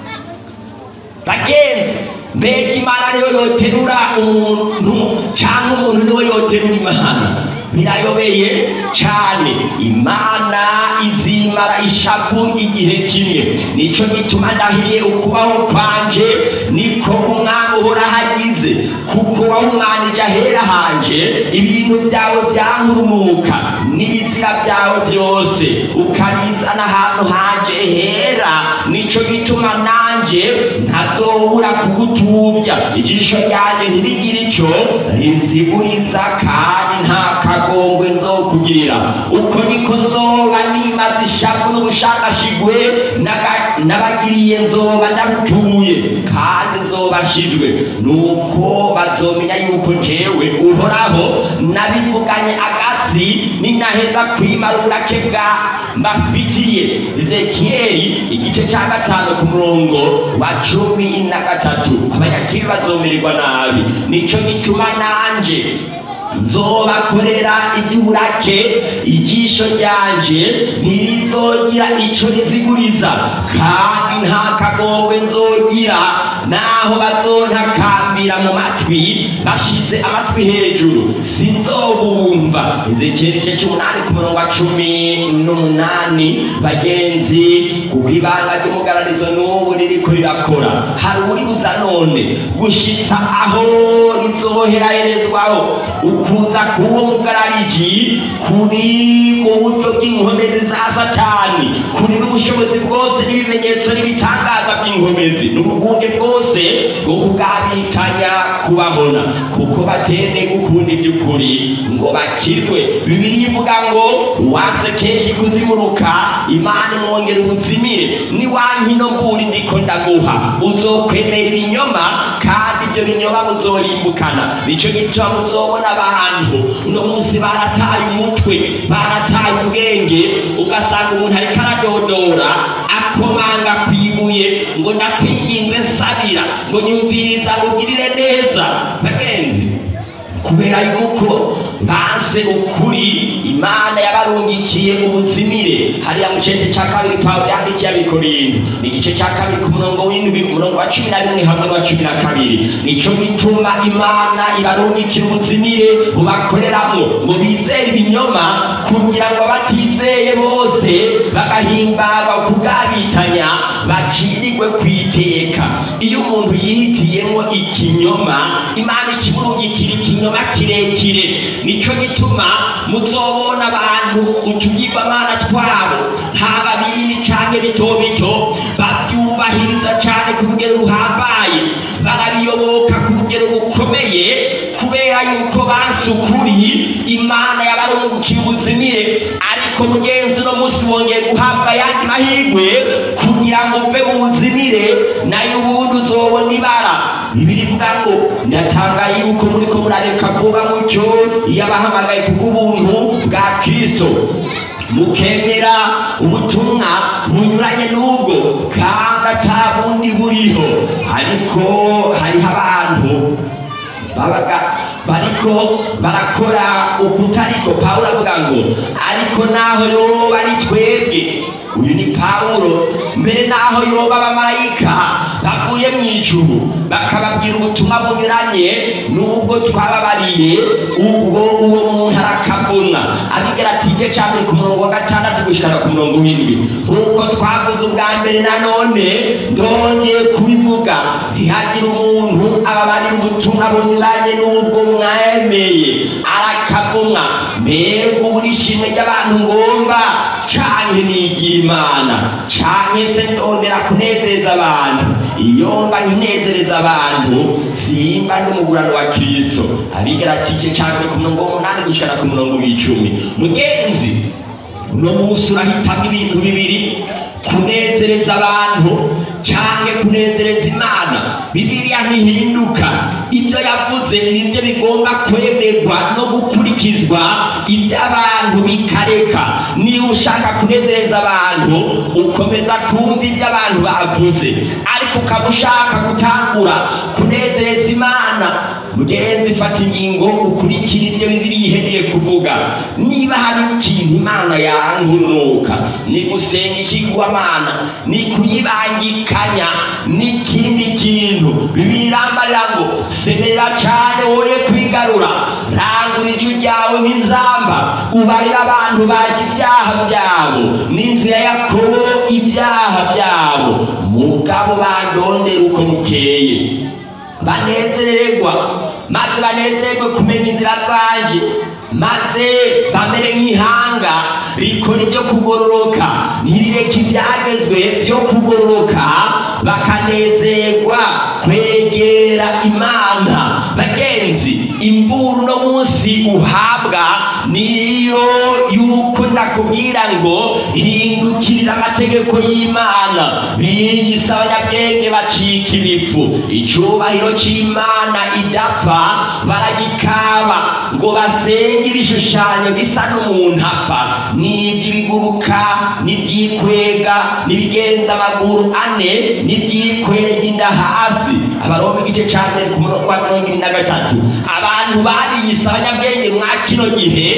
Bagenzi, mbega Imana niyo yoterura umuntu canke umuntu niwe yoterura Imana? Birayobeye cyane. Imana izimara ishavu igihe kimwe. Nico gituma ndahiriye ukubaho kwanje niko umwami uhora hagize, kuko wawumanije ahera hanje ibintu byawe byankurumuka n'ibizira byawe byose ukabizana ahantu hanje hera. Nico gituma nanje ntazobura kugutubya, ijisho ryanje ntirigira icyo rinziburiza, kandi nta kagongwe nzokugirira. Uko niko nzoba nimaze ishavu n'ubushakashigwe nabagiriye, nzoba ndabutuye kandi nzobashijwe. Nuko bazomenya yuko jewe Uhoraho nabivuganye agatsi, ninaheza kwimara uburake bwa mbafitiye. Ezekiyeli 5:13, abanyakiri bazomererwa nabi. Nico gituma nanje nzobakorera iby'uburake, ijisho ryanje ntirizogira ico riziguriza, kandi nta kagongwe nzogira. Naho bazontakambira mu matwi bashize amatwi hejuru, sinzobumva. Ezekiyeli 8:18. Bagenzi, kuko ibanga ry'umugararizo n'ubu ririko rirakora, hari uribuza none gushitsa aho rizoherahezwaho. Ukuza kuwo mugarariji kuri mu buryo bw'inkomezi za Satani, kuri n'ubushobozi bwose n'ibimenyetso n'ibitangaza by'inkomezi n'ubugunge bwose bwo kugabitanya kubahona, kuko batende gukunda iby'ukuri ngo bakizwe. Bibiliya ivuga ngo wase kenshi kuzimuruka, Imana imwongera ubuzimire. Ni wankino mburi ndiko ndaguha, uzokwemera ibinyoma, kandi ibyo binyoma muzorimbukana. Nico gituma muzobona abantu uno munsi barataye umutwe, barataye ubwenge, ugasanga umuntu ariko aradodora akomanga kwibuye ngo ndakwinginze sabira, ngo nyumviriza, ngo ugirire neza. Bagenzi, kubera yuko banse ukuri Imana yabarungikiye ubuzimire. Hariya mu gice cya kabiri Pawulo yandikiye Abikorinto ni igice cya kabiri ku murongo w'indwi umurongo wa 11 hamwe n'uwa 12. Nico bituma Imana ibarungikira ubuzimire bubakoreramwo ngo bizere ibinyoma kugira ngo abatizeye bose bagahimbagwa kubwabitanya bacirirwe kwiteka. Iyo umuntu yihitiyemo ikinyoma Imana ikimurungikira ikinyoma kirekire. Nico gituma muzobona abantu utugirwamana twabo haba binini canke bito bito bavyubahiriza cane ku rugero ruhambaye, barabiyoboka ku rugero rukomeye kubera yuko banse ukuri Imana yabarungikiye ubuzimire. Ariko mugenzi no musi wongeye guhabwa yandi mahirwe kugira ngo uve mu buzimire, nayo ubundi uzobona ibara. Bibiri ivuga ngo ndatangaye yuko muriko murareka kuba mucyo yabahamagaye kubw'ubuntu bwa Kristo mukemera ubutumwa bunyuranye n'ubwo kandi atabundi buriho. Ariko hariho abantu bariko barakora ukutariko. Pawulo avuga ngo ariko naho yoba ari twebwe, uyu ni Pawulo, mbere naho yoba abamarayika bavuye mu ijuru bakababwira ubutumwa bunyuranye n'ubwo twababariye, ubwo uwo muntu arakavuna. Abigera ati igice cya mbere ku murongo wa 6 gushikana ku murongo w'7 nk'uko twavuze ubwa mbere, nanone ndongeye kubivuga ntihagire umuntu ababarira ubutumwa bunyuranye n'ubwo mwemeye arakavumwa. Mbega ubu n'ishimwe ry'abantu ngomba canke nigira Imana canke se ndondera kunezeza abantu? Iyo mba nkinezereza abantu simba n'umugurano wa Kristo. Abigera ati igice cya mbere ku murongo w'8 gushikana ku murongo w'10. Mugenzi, uno munsi urahitamo ibintu bibiri: kunezereza abantu canke kunezereza Imana. Bibiliya ntihinduka, ibyo yavuze nibyo bigomba kwemerwa no gukurikizwa, iby'abantu bikareka. Niba ushaka kunezereza abantu ukomeza kumva ibyo abantu bavuze, ariko ukaba ushaka gutangura kunezereza Imana, mugenzi fata ingingo ukurikira ibyo Bibiliya ihereye kuvuga. Niba hari ikintu Imana yankunuka ni gusenga ikigwamana, ni kuyibangikanya n'ikindi kintu. Bibirambarira ngo semerera cane woye kwigarura, rangura ijwi ryawe nk'inzamba, ubarira abantu baje ibyaha byabo n'inzu ya Yakobo ibyaha byabo. Mugabo bandondera uko mukeye, banezererwa maze banezerwe kumenya inzira zanje, maze bamere nk'ihanga rikora ibyo kugororoka ntirireke ibyagezwe byo kugororoka, bakanezerwa kwegera Imana. Bagenzi, imburu no munsi uhabwa niyo yuko ndakubwira ngo hindukirira amategeko y'Imana. Biyise abanyabwenge bacika ibifu, icubahiro c'Imana idapfa baragikaba ngo basenge ibishushanyo bisa n'umuntu apfa, n'ivy'ibiguruka n'ivyikwega n'ibigenza amaguru ane n'ivyikwega inda hasi. Abaroma igice ca mbere ku murongo wa 23. Abantu bariyise abanyabwenge mwa kino gihe,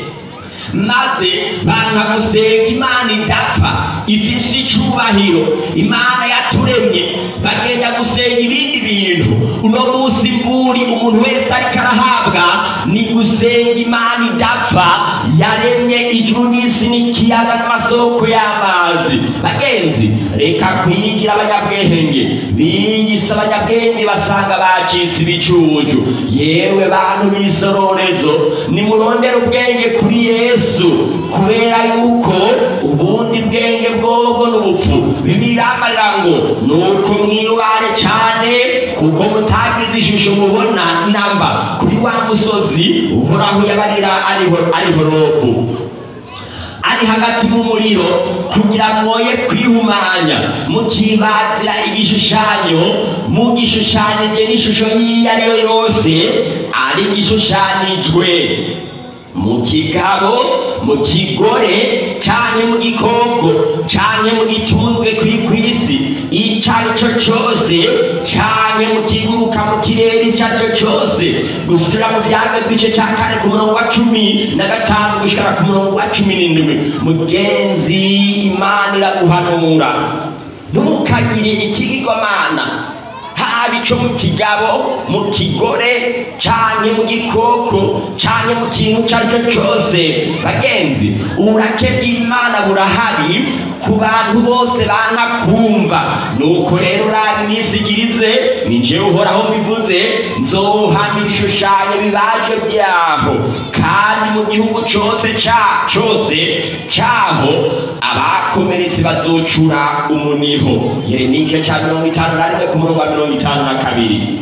maze banka gusenga Imana idapfa ifise icubahiro, Imana yaturemye, bagenda gusenga ibindi bintu. Uno munsi mburi umuntu wese ariko arahabwa ni gusenga Imana idapfa yaremye ijuru n'isi n'ikiyaga n'amasoko y'amazi. Bagenzi, reka kwigira abanyabwenge. Biyise abanyabwenge basanga bacitse ibicuju. Yewe bantu b'isororezo, nimurondera ubwenge kuri Yesu, kubera yuko ubundi bwenge bwobwo n'ubupfu. Bibirambarira ngo nuko mwirware cane kuko mutagize ishusho mubona namba kuri wa musozi Uhoraho yabarira ariho robo, ari hagati mu muriro, kugira mwoye kwihumanya mukibazira igishushanyo mugishushanije n'ishusho yiyo ariyo yose ari gishushanijwe. mu kigabo, mu kigore, canke mu gikoko, canke mu gitunzwe kw'isi ico ari cyo cose, canke mu kiguruka mu kirere ico ari cyo cose. Gusubira mu Vyagezwe igice ca 4 ku murongo wa 15 gushika ku murongo wa 17. Mugenzi, Imana iraguhanura ntukagire ikigirwamana, haba ico mu kigabo, mu kigore, canke mu gikoko, canke mu kintu ico ari cyo cose. Bagenzi, uburake bw'Imana burahari ku bantu bose banka kumva. Nuko rero raba iminsi igirize, ni jewe Uhoraho mbivuze, nzohana ibishushanyo bibajwe vyaho, kandi mu gihugu cose caho abakomeretse bazocura umuniho. Yeremiya igice ca 51 ku murongo wa 52.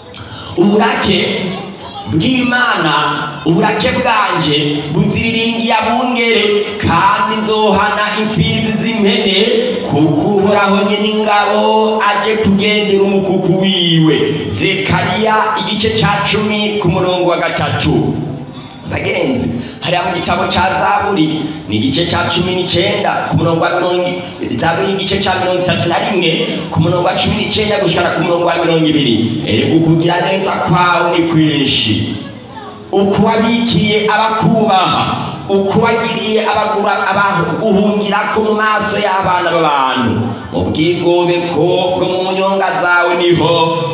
Uburake bw'Imana, uburake bwanje buziriringiye abungere, kandi nzohana imfizi z'impene, kuko Uhoraho nyene ingabo aje kugendera umukuku wiwe. Zekariya igice ca 10 ku murongo wa 3. Bagenzi, hariya mu gitabo ca Zaburi ni igice ca 19 ku murongo wa 20, Zaburi igice ca 31 ku murongo wa 19 gushika ku murongo wa 20. Ukugira neza kwawe ni kwinshi, uko wabikiye abakubaha, uko wagiriye abaguhungirako mu maso y'abana b'abantu. Mu bwigobeko bwo mu nyonga zawe niho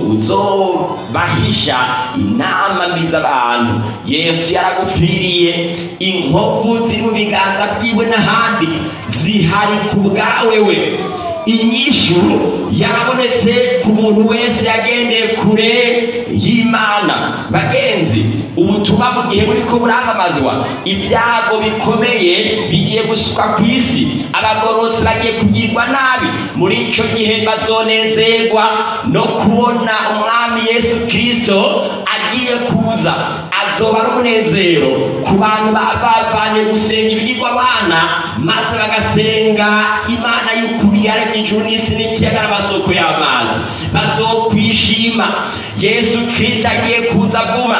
uzobahisha inama mbi z'abantu. Yesu yaragupfiriye, inkovu ziri mu biganza vyiwe n'ahandi zihari ku bwawe we. Inyishu yarabonetse ku muntu wese yagendeye kure y'Imana. Bagenzi, ubutumwa mu gihe buriko buramamazwa, ibyago bikomeye bigiye gusuka ku isi, abagorotsi bagiye kugirwa nabi. Muri ico gihe bazonezerwa no kubona umwami Yesu Kristo agiye kuza. Azoba ari umunezero ku bantu bavanye gusenga ibigirwamana, maze bagasenga Imana y'ukuri yaremye ijuru n'isi n'ikiyaga n'amasoko y'amazi. Bazokwishima. Yesu Kristo agiye kuza vuba,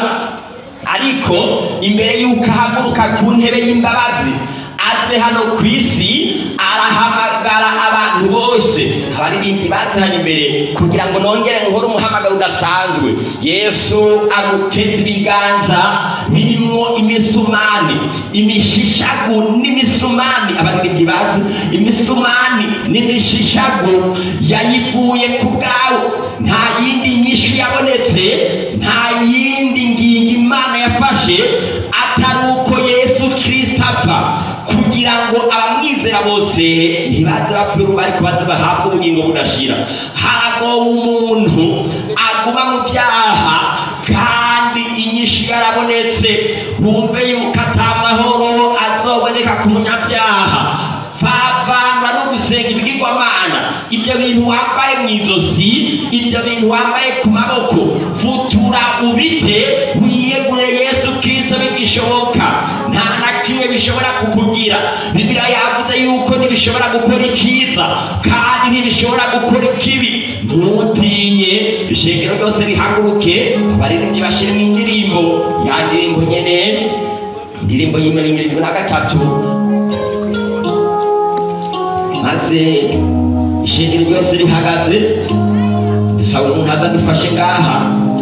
ariko imbere y'uko ahaguruka ku ntebe y'imbabazi aze hano ku isi, arahamagara abantu bose. Abaririmbyi baze hano imbere kugira ngo nongere nkore umuhamagaro udasanzwe. Yesu aguteze ibiganza birimo imisumani, imishishagu n'imisumani. Abaririmbyi baze, imisumani n'imishishagu yayivuye ku bwawe. Nta yindi nyishu yabonetse, nta yindi ngingo Imana yafashe atari uko Yesu Kristo apfa, kugira ngo abamwizera bose ntibaze bapfa, ariko baze bahabwe ubugingo budashira. Haragowe umuntu aguma mu vyaha, kandi inyishu yarabonetse. Bumve yuko atamahoro azoboneka ku munyavyaha. Vavanga no gusenga ibigirwamana, ibyo bintu wambaye mw'izosi, ibyo bintu wambaye ku maboko, futura ubite, wiyegure Yesu Kristo bigishoboka. Nta na kimwe bishobora kukugira. Bibiliya yavuze yuko ntibishobora gukora iciza, kandi ntibishobora gukora ikibi. Ntutinye, ishengero ryose rihaguruke, abaririmbyi bashiremo indirimbo, ya ndirimbo nyene, indirimbo y'73, maze ishengero ryose rihagaze. Dusaba umuntu aza dufashe ngaha,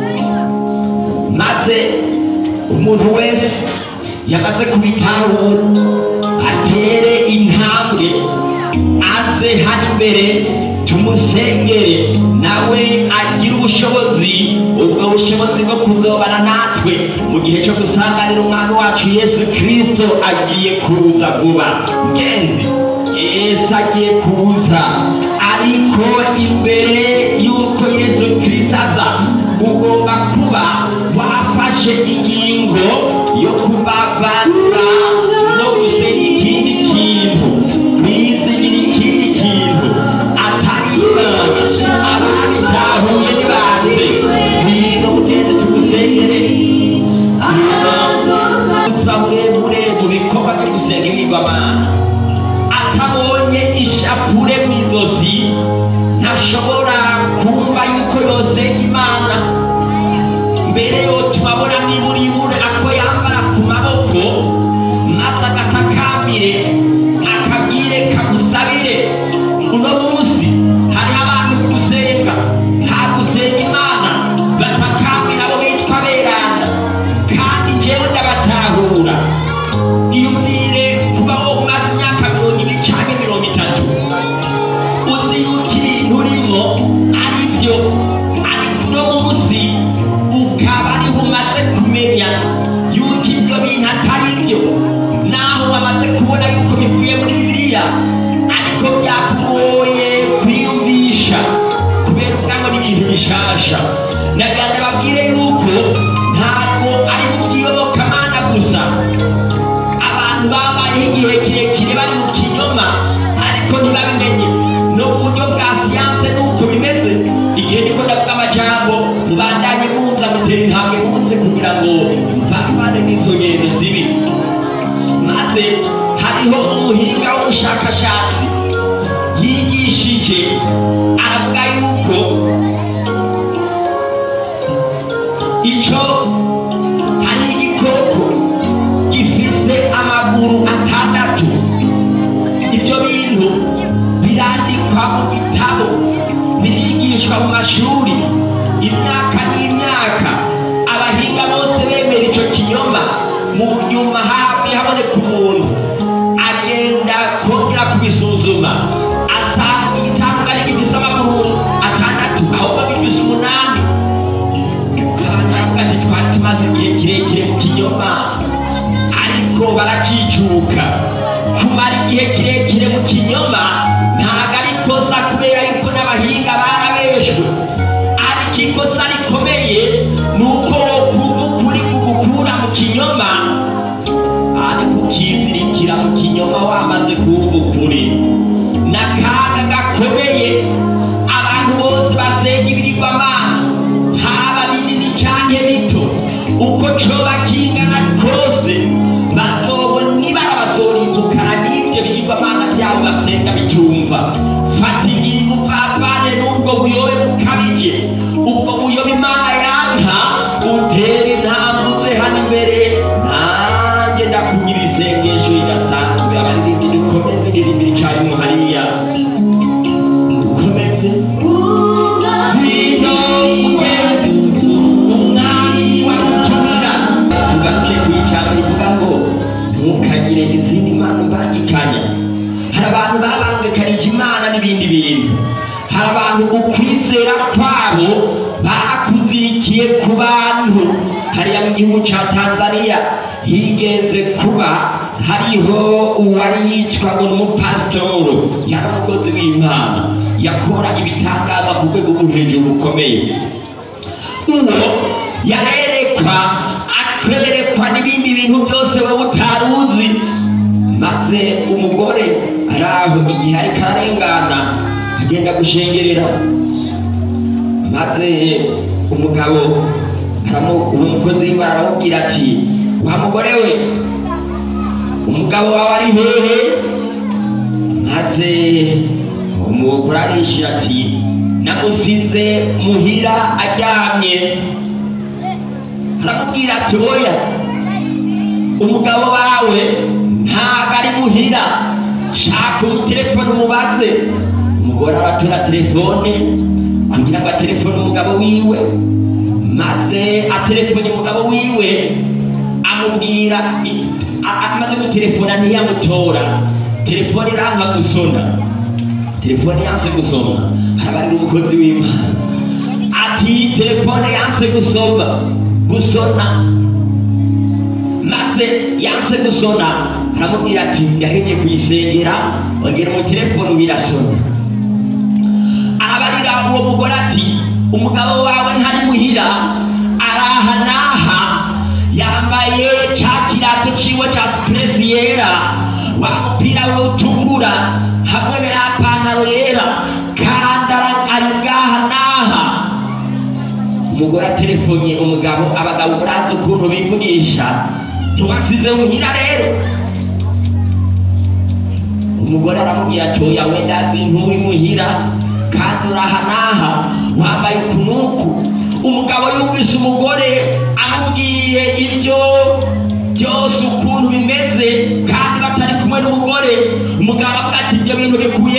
maze umuntu wese yamaze kubitahura atere intambwe, aze hano imbere tumusengere, nawe agira ubushobozi, ubwo bushobozi bwo kuzobana natwe mu gihe cyo gusanganira umwana wacu Yesu Kristo agiye kuza vuba. Ngenzi, Yesu agiye kuza, ariko imbere y'uko Yesu Kristo aza, ugomba kuba wafashe ingingo yo kubavanura no gusenga ikindi kintu, kwizigira ikindi kintu atari Imana. Ababitahuye nibaze, bino mugeze tugusengere. Ubuzima burebure mu bikorwa byo gusenga ibigirwamana, atabonye ishapure mw'izosi ntashobora kumva yuko yosenga Imana. Mbere yo tubabona niburibure ako yambara ku maboko mutakambire akabwire kamusabire. Uno munsi hari abantu gusenga nta gusenga Imana batakambira abo bitwa beranda, kandi jewe ndabatahura. Iyumvire kuba wo umaze imyaka 20 canke 30 uzi yuko ibintu urimo ari byo, ariko uno munsi ukaba ariho umaze kumenya yuko ibyo bintu atari byo, naho wamaze kubona yuko bivuye muri Bibiliya, ariko byakugoye kwiyumvisha kubera ubwango n'ibintu bishasha. Naganda babwire yuko ntabwo ari mu by'iyobokamana gusa abantu babayeho igihe kirekire bari mu kinyoma ariko ntibabimenye, no mu buryo bwa siyanse nuko bimeze. Igihe niko ndavuga amajambo mubandanye muza mutera intambwe munsi kugira ngo bavane n'izo ngendo zibi. Maze hariho umuhinga w'ubushakashatsi yigishije aravuga yuko ico hari igikoko gifise amaguru 6. Ivyo bintu birandikwa mu bitabo, birigishwa mu mashuri imyaka n'imyaka. Abahinga bose bemera ico kinyoma. Mu nyuma hafi haboneka umuntu agenda kongera kubisuzuma, asanga igitandukanye gifise amaguru 6 ahubwo bifise 8. Abantu ati twari tumaze igihe kirekire mu kinyoma, ariko baracicuka. Kumara igihe kirekire mu kinyoma ntabwo ari ikosa, kubera yuko n'abahinga barabeshwe, ariko ikosa rikomeye ni uko wokumva ukuri kugukura mu kinyoma, ariko ukizirikira mu kinyoma wamaze kumva ukuri. N'akaga gakomeye abantu bose basenga ibigirwamana, haba binini canke bito, uko coba kingana kose, nibara bazorimbukana n'ibyo bigirwamana byabo basenga bitumva. Fata ingingo upfapfane n'ubwo buyobe bukabije, ubwo buyobe Imana yanka, utere intambwe hano imbere. Nanjye ndakugira isengesho ridasanzwe. Abaririmbyi dukomeze iririmbira icarimwe hariya, dukomeze ntukagire izindi mana mbangikanya. Hari abantu babangikanije Imana n'ibindi bintu. Hari abantu ukwizera kwabo bakuzirikiye ku bantu. Hariya mu gihugu ca Tanzania higeze kuba hariho uwari yitwa ngo n'umupasitoro, yari umukozi w'Imana, yakora ibitangaza ku rwego rwo hejuru rukomeye. Uwo yarerekwa akwerekwa n'ibindi bintu byose wowe utaruzi. Maze umugore araho igihe ariko arengana agenda gushengerera, maze umugabo uwo mukozi w'Imana aramubwira ati, wa mugore we, umugabo wawe ari hehe? Maze umugore arishira ati, namusize muhira aryamye. Aramubwira ati, oya, umugabo wawe ntabwo ari muhira, shaka umutelefone umubaze. Umugore aratora telefone kugira ngo atelefone umugabo wiwe, maze atelefone umugabo wiwe amubwira, amaze gutelefona ntiyamutora, telefone iranka gusona, telefone yanse gusoma. Harabari umukozi w'Imana ati, telefone yanse gusona, maze yanse gusona. Aramubwira ati, ndaheje kuyisengera, ongera mu telefone birasona. Arabarira uwo mugore ati, umugabo wawe ntari muhira, araha naha, yambaye ca kirato ciwe ca supuresi yera, wa mupira we utukura hamwe na pantaro yera, kandi ari ngaha naha. Umugore atelefonye umugabo, abagabo murazi ukuntu bivugisha, tubasize muhira rero. Umugore aramubwira ati, oya wenda nturi muhira kandi uraha naha, wambaye ukunuku. Umugabo yumvise umugore amubwiye ibyo byose ukuntu bimeze, kandi batari kumwe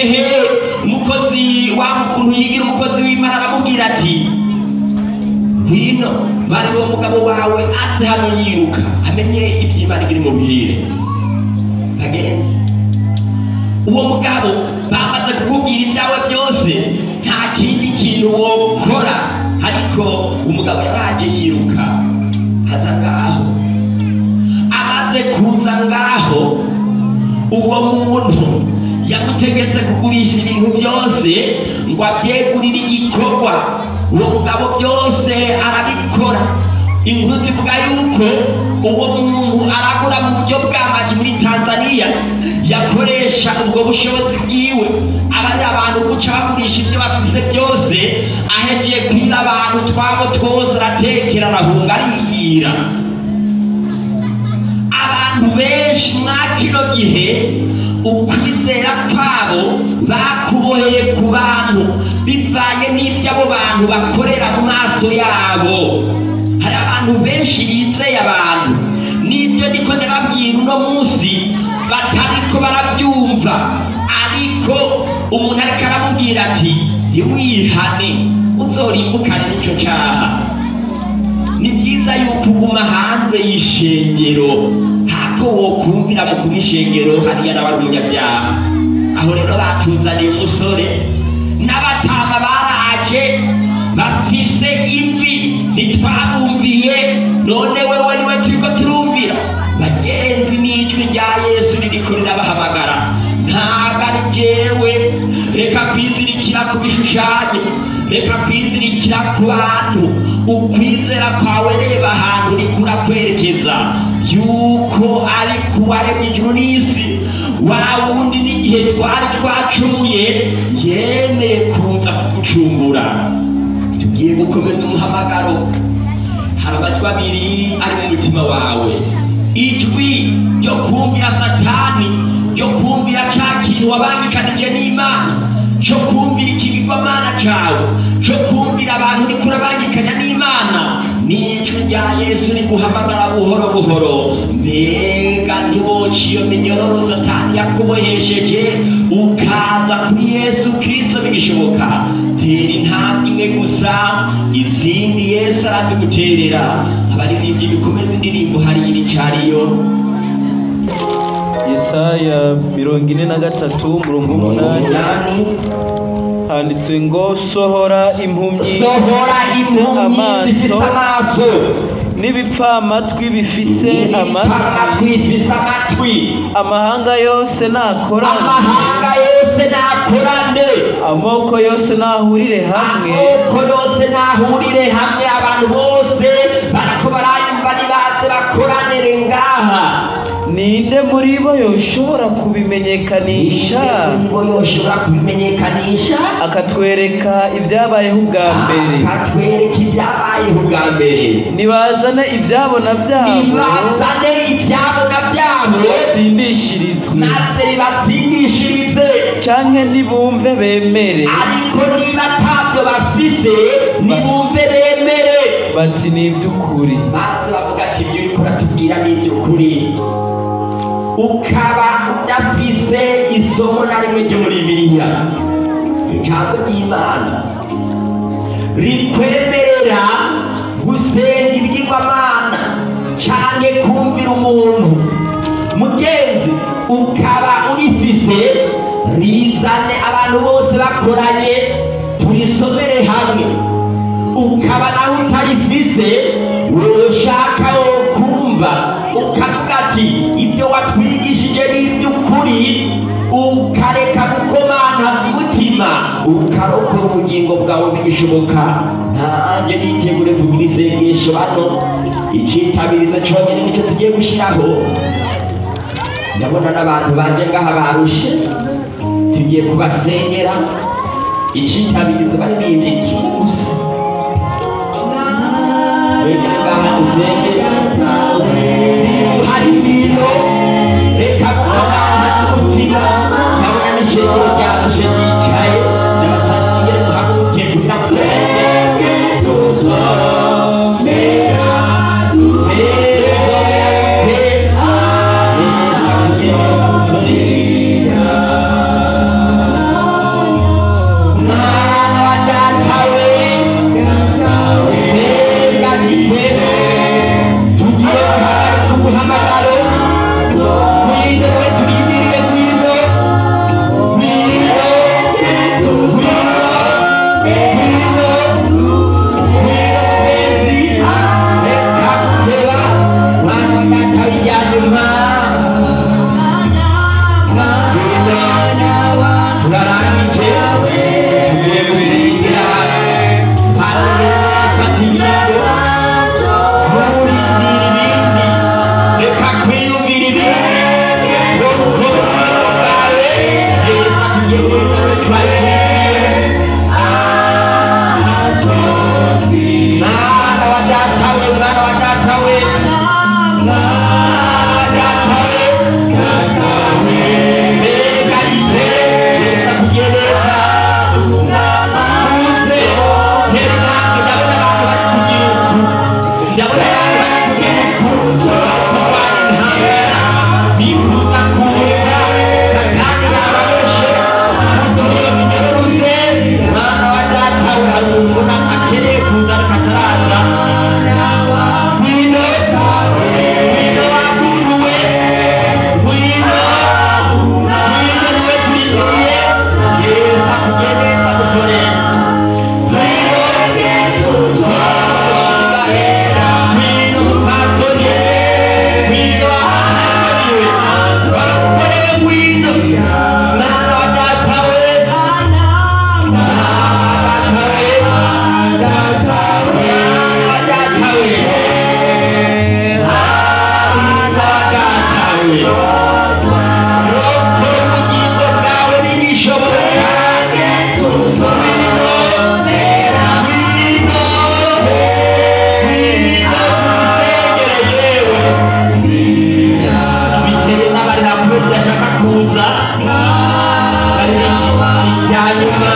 hehe umukozi wa mukuntu yigira umukozi w'Imana aramubwira ati hino bari uwo mugabo wawe aze hano yiruka amenye iby'Imana iri mu bihire. Bagenzi, uwo mugabo bamaze kukubwira ibyawe byose, nta kindi kintu wokora, ariko umugabo yaraje yiruka haza ngaho. Amaze kuza ngaho, uwo muntu yamutegetse kugurisha ibintu byose ngo abyegurire igikorwa. Uwo mugabo byose arabikora. Inkuru zivuga yuko uwo muntu aragura mu buryo bw'amaji muri Tanzania, yakoresha ubwo bushobozi bwiwe abari abantu guca bagurisha ibyo bafise byose. Ahegiye kwira abantu twabo twose aratekera arahunga arigira. Abantu benshi mwa kino gihe ukwizera kwabo bakuboheye ku bantu bivanye n'ibyo abo bantu bakorera mu maso yabo. Hari abantu benshi bizeye abantu n'ibyo ndiko ndababwira uno munsi batariko barabyumva, ariko umuntu ariko aramubwira ati ntiwihane uzorimbukane n'icyo cyaha. Ni byiza yuko uguma hanze y'ishengero, hako wokumvira mu kuba ishengero hariya n'abari umunyabyaha. Aho rero batuzaniye umusore n'abatama baraje bafise imvi ntitwabumviye, none wewe niwe turiko turumvira. Bagenzi, n'ijwi rya Yesu ririko rirabahamagara, ntabwo ari jewe. Reka kwizirikira ku bishushanyo, reka kwizirikira ku bantu. Ukwizera kwawe reba ahantu uriko urakwerekeza, yuko ari kuwaremye ijuru n'isi, wa wundi n'igihe twari twacumuye yemeye kuza kugucungura. Tugiye gukomeza umuhamagaro. Hari amajwi abiri ari mu mutima wawe: ijwi ryo kumvira Satani, ryo kumvira ca kintu wabangikanije n'Imana, cyo kumvira ikigirwamana cawe, cyo kumvira abantu uriko urabangikanya n'Imana. N'ijwi rya Yesu riguhamagara buhoro buhoro. Mbega ntiwoca iyo minyororo Satani yakubohesheje ukaza kuri Yesu Kristo bigishoboka? Tera intambwe imwe gusa, izindi Yesu arazi guterera. Abaririmbyi bikomeza indirimbo hari iri cariyo. Yesaya 43:8 handitswe ngo sohora impumyi amaso n'ibipfamatwi bifise amatwi, amahanga yose nakorane, amoko yose nahurire hamwe, abantu bose barako barayumva nibaze bakoranire ngaha. Ninde muri bo yoshobora kubimenyekanisha? Akatwereka ibyabayeho ubwa mbere. Nibazane ibyabona byabo batsindishirizwe, canke nibumve bemere. Ariko niba ntabyo bafise nibumve bemere, bati ni iby'ukuri. Maze bavuga ati ibyo uriko uratubwira ni iby'ukuri. Ukaba udafise isomo na rimwe ryo muri Bibiliya, ijambo ry'Imana rikwemerera gusenga ibigirwamana canke kumvira umuntu, mugenzi, ukaba urifise, rizane abantu bose bakoranye turisomere hamwe. Ukaba naho utarifise, woshaka wo kumva ukavuga ati ibyo watwigishije ni iby'ukuri, ukareka gukomana umutima, ukarokora ubugingo bwawe bigishoboka. Nanjye nitegure kugira isengesho hano. Icitabiriza cyonyine nicyo tugiye gushyiraho. Ndabona n'abantu baje ngaha barushe, tugiye kubasengera. Icitabiriza baririmbye kimwe gusa. Wegere ngaha dusengera. Hari ibintu reka gukomana umutima. Ndabona n'ishengero ryarushe ryicaye, ndabasangiye duhaguruke kugira ngo hanyuma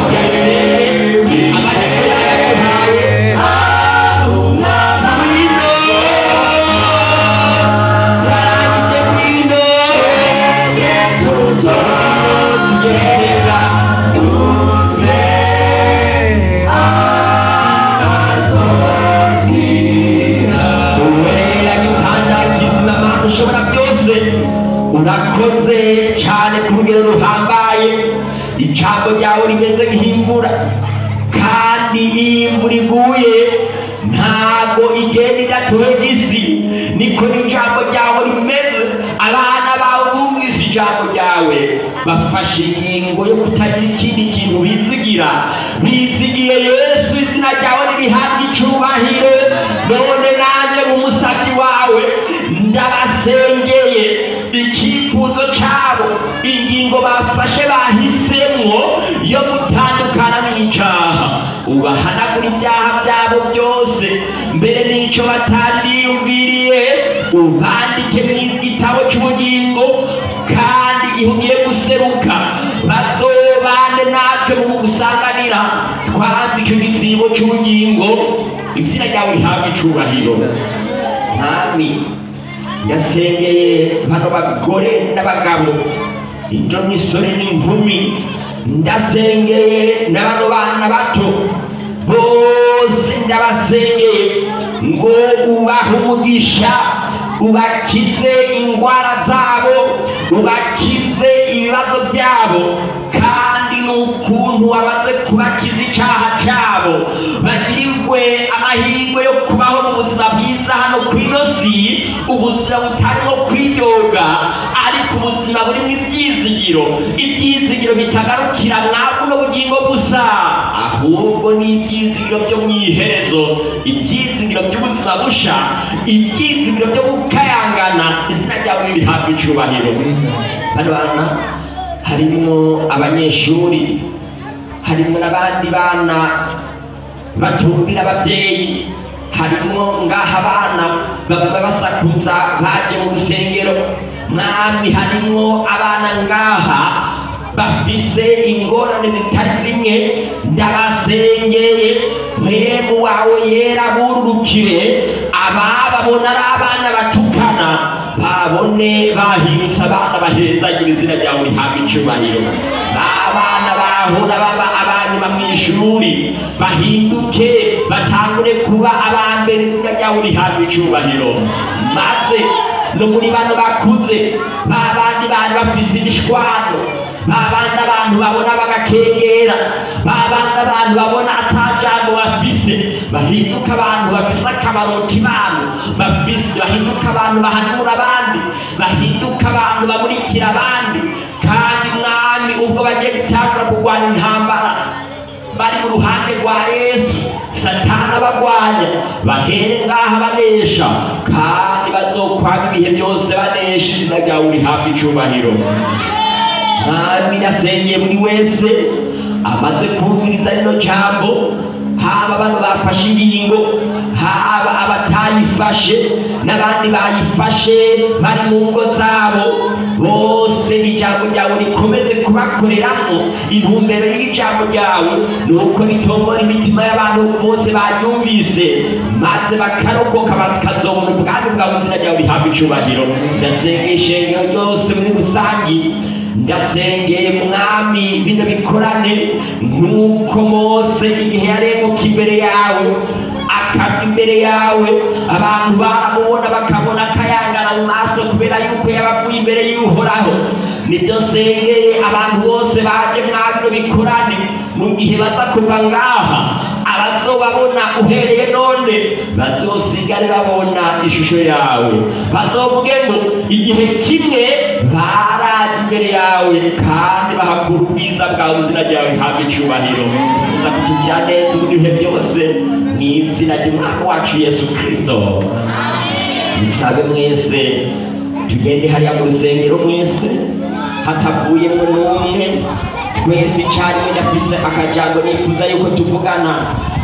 urakoze cyane ku rugero ruhambaye. Ijambo ryawe rimeze nk'imvura, kandi iyo imvura iguye ntago igenda idatohera isi. Niko n'ijambo ryawe rimeze. Abana bawe bumvise ijambo ryawe bafashe ingingo yo kutagira ikindi kintu bizigira. Bizigiye Yesu, izina ryawe ririhabwa icyubahiro. None nanjye mu musabyi wawe ndabasengeye icyifuzo cyabo, ingingo bafashe bahisemwo yo gutandukana n'icyaha, ubahanagura ibyaha byabo byose, mbere n'icyo batariyumviriye ubandike mu gitabo cy'ubugingo, kandi igihe ugiye guseruka bazobane natwe mu gusanganira twambike igitsibo cy'ubugingo. Izina ryawe rihabwa icyubahiro. Mwami, yasengeye bano bagore n'abagabo, ibyo misore n'inkumi, ndasengeye n'abano bana bato bose, ndabasengeye ngo ubahe umugisha, ubakize indwara zabo, ubakize ibibazo byabo, kandi n'ukuntu wamaze kubakiza icyaha cyabo bagirirwe amahirwe yo kubaho mu buzima bwiza hano ku ino si, ubuzima butarimo kwiryoga, ariko ubuzima burimo ibyizigiro, ibyizigiro bitagarukira mwabwo bugingo gusa, ahubwo ni ibyizigiro byo mu iherezo, ibyizigiro by'ubuzima busha, ibyizigiro byo gukayangana. Izina ryawe rihabwa icyubahiro. Bano bana harimo abanyeshuri, harimo n'abandi bana batumvira ababyeyi, harimo ngaha abana baguma basakuza baje mu rusengero. Mwami, harimo abana ngaha bafise ingorane zitari zimwe, ndabasengeye mpemu wawe yera burukire abababona ari abana batukana, babone bahindutse abana bahezagira. Izina ryawe rihabwa icyubahiro. Abana bahora baba abanyuma mu ishuri bahinduke batangure kuba abambere. Izina ryawe rihabwa icyubahiro. Maze no muri bano bakuze, babandi bari bafise imishwano, babandi abantu babona bagakengera, babandi abantu babona atajambo bafise, bahinduka abantu bafise akamaro k'Imana, bahinduka abantu bahanura abandi, bahinduka abantu bamurikira abandi. Kandi Mwami, ubwo bagiye gutangura kurwanya intambara bari mu ruhande rwa Yesu, Satani abagwanya, bahere ngaha banesha, kandi bazokwama ibihe byose banesha. Izina ryawe rihabwa icyubahiro. Mwami, nasengeye buri wese amaze kumviriza rino jambo, haba bano bafashe ingingo, haba abatayifashe, n'abandi bayifashe bari mu ngo zabo, bose ijambo ryawe rikomeze kubakoreramo. Intumbero y'ijambo ryawe ni uko ritombora imitima y'abantu bose baryumvise, maze bakarokoka bakazobona ubwami bwawe. Izina ryawe rihabwa icyubahiro. Ndasengeye ishengero ryose muri rusange, ndasengeye Mwami bino bikorane nk'uko Mose igihe yaremuka imbere yawe, akava imbere yawe, abantu baramubona bakabona akayangana mu maso kubera yuko yabavuye imbere y'Uhoraho. Nibyo nsengeye abantu bose baje Mwami bino bikorane, mu gihe baza kuva ngaha, abazobabona uhereye none bazosigare babona ishusho yawe, bazovuge ngo igihe kimwe baraje imbere yawe, kandi bahakura ubwiza bwawe. Izina ryawe rihabwa icyubahiro. Uza kutugira neza ibihe byose, mu izina ry'Umwami wacu Yesu Kristo. Bisabe mwese tugende hariya mu rusengero, mwese hatavuyemo n'umwe, twese icyarimwe ndafise akajambo nifuza yuko tuvugana.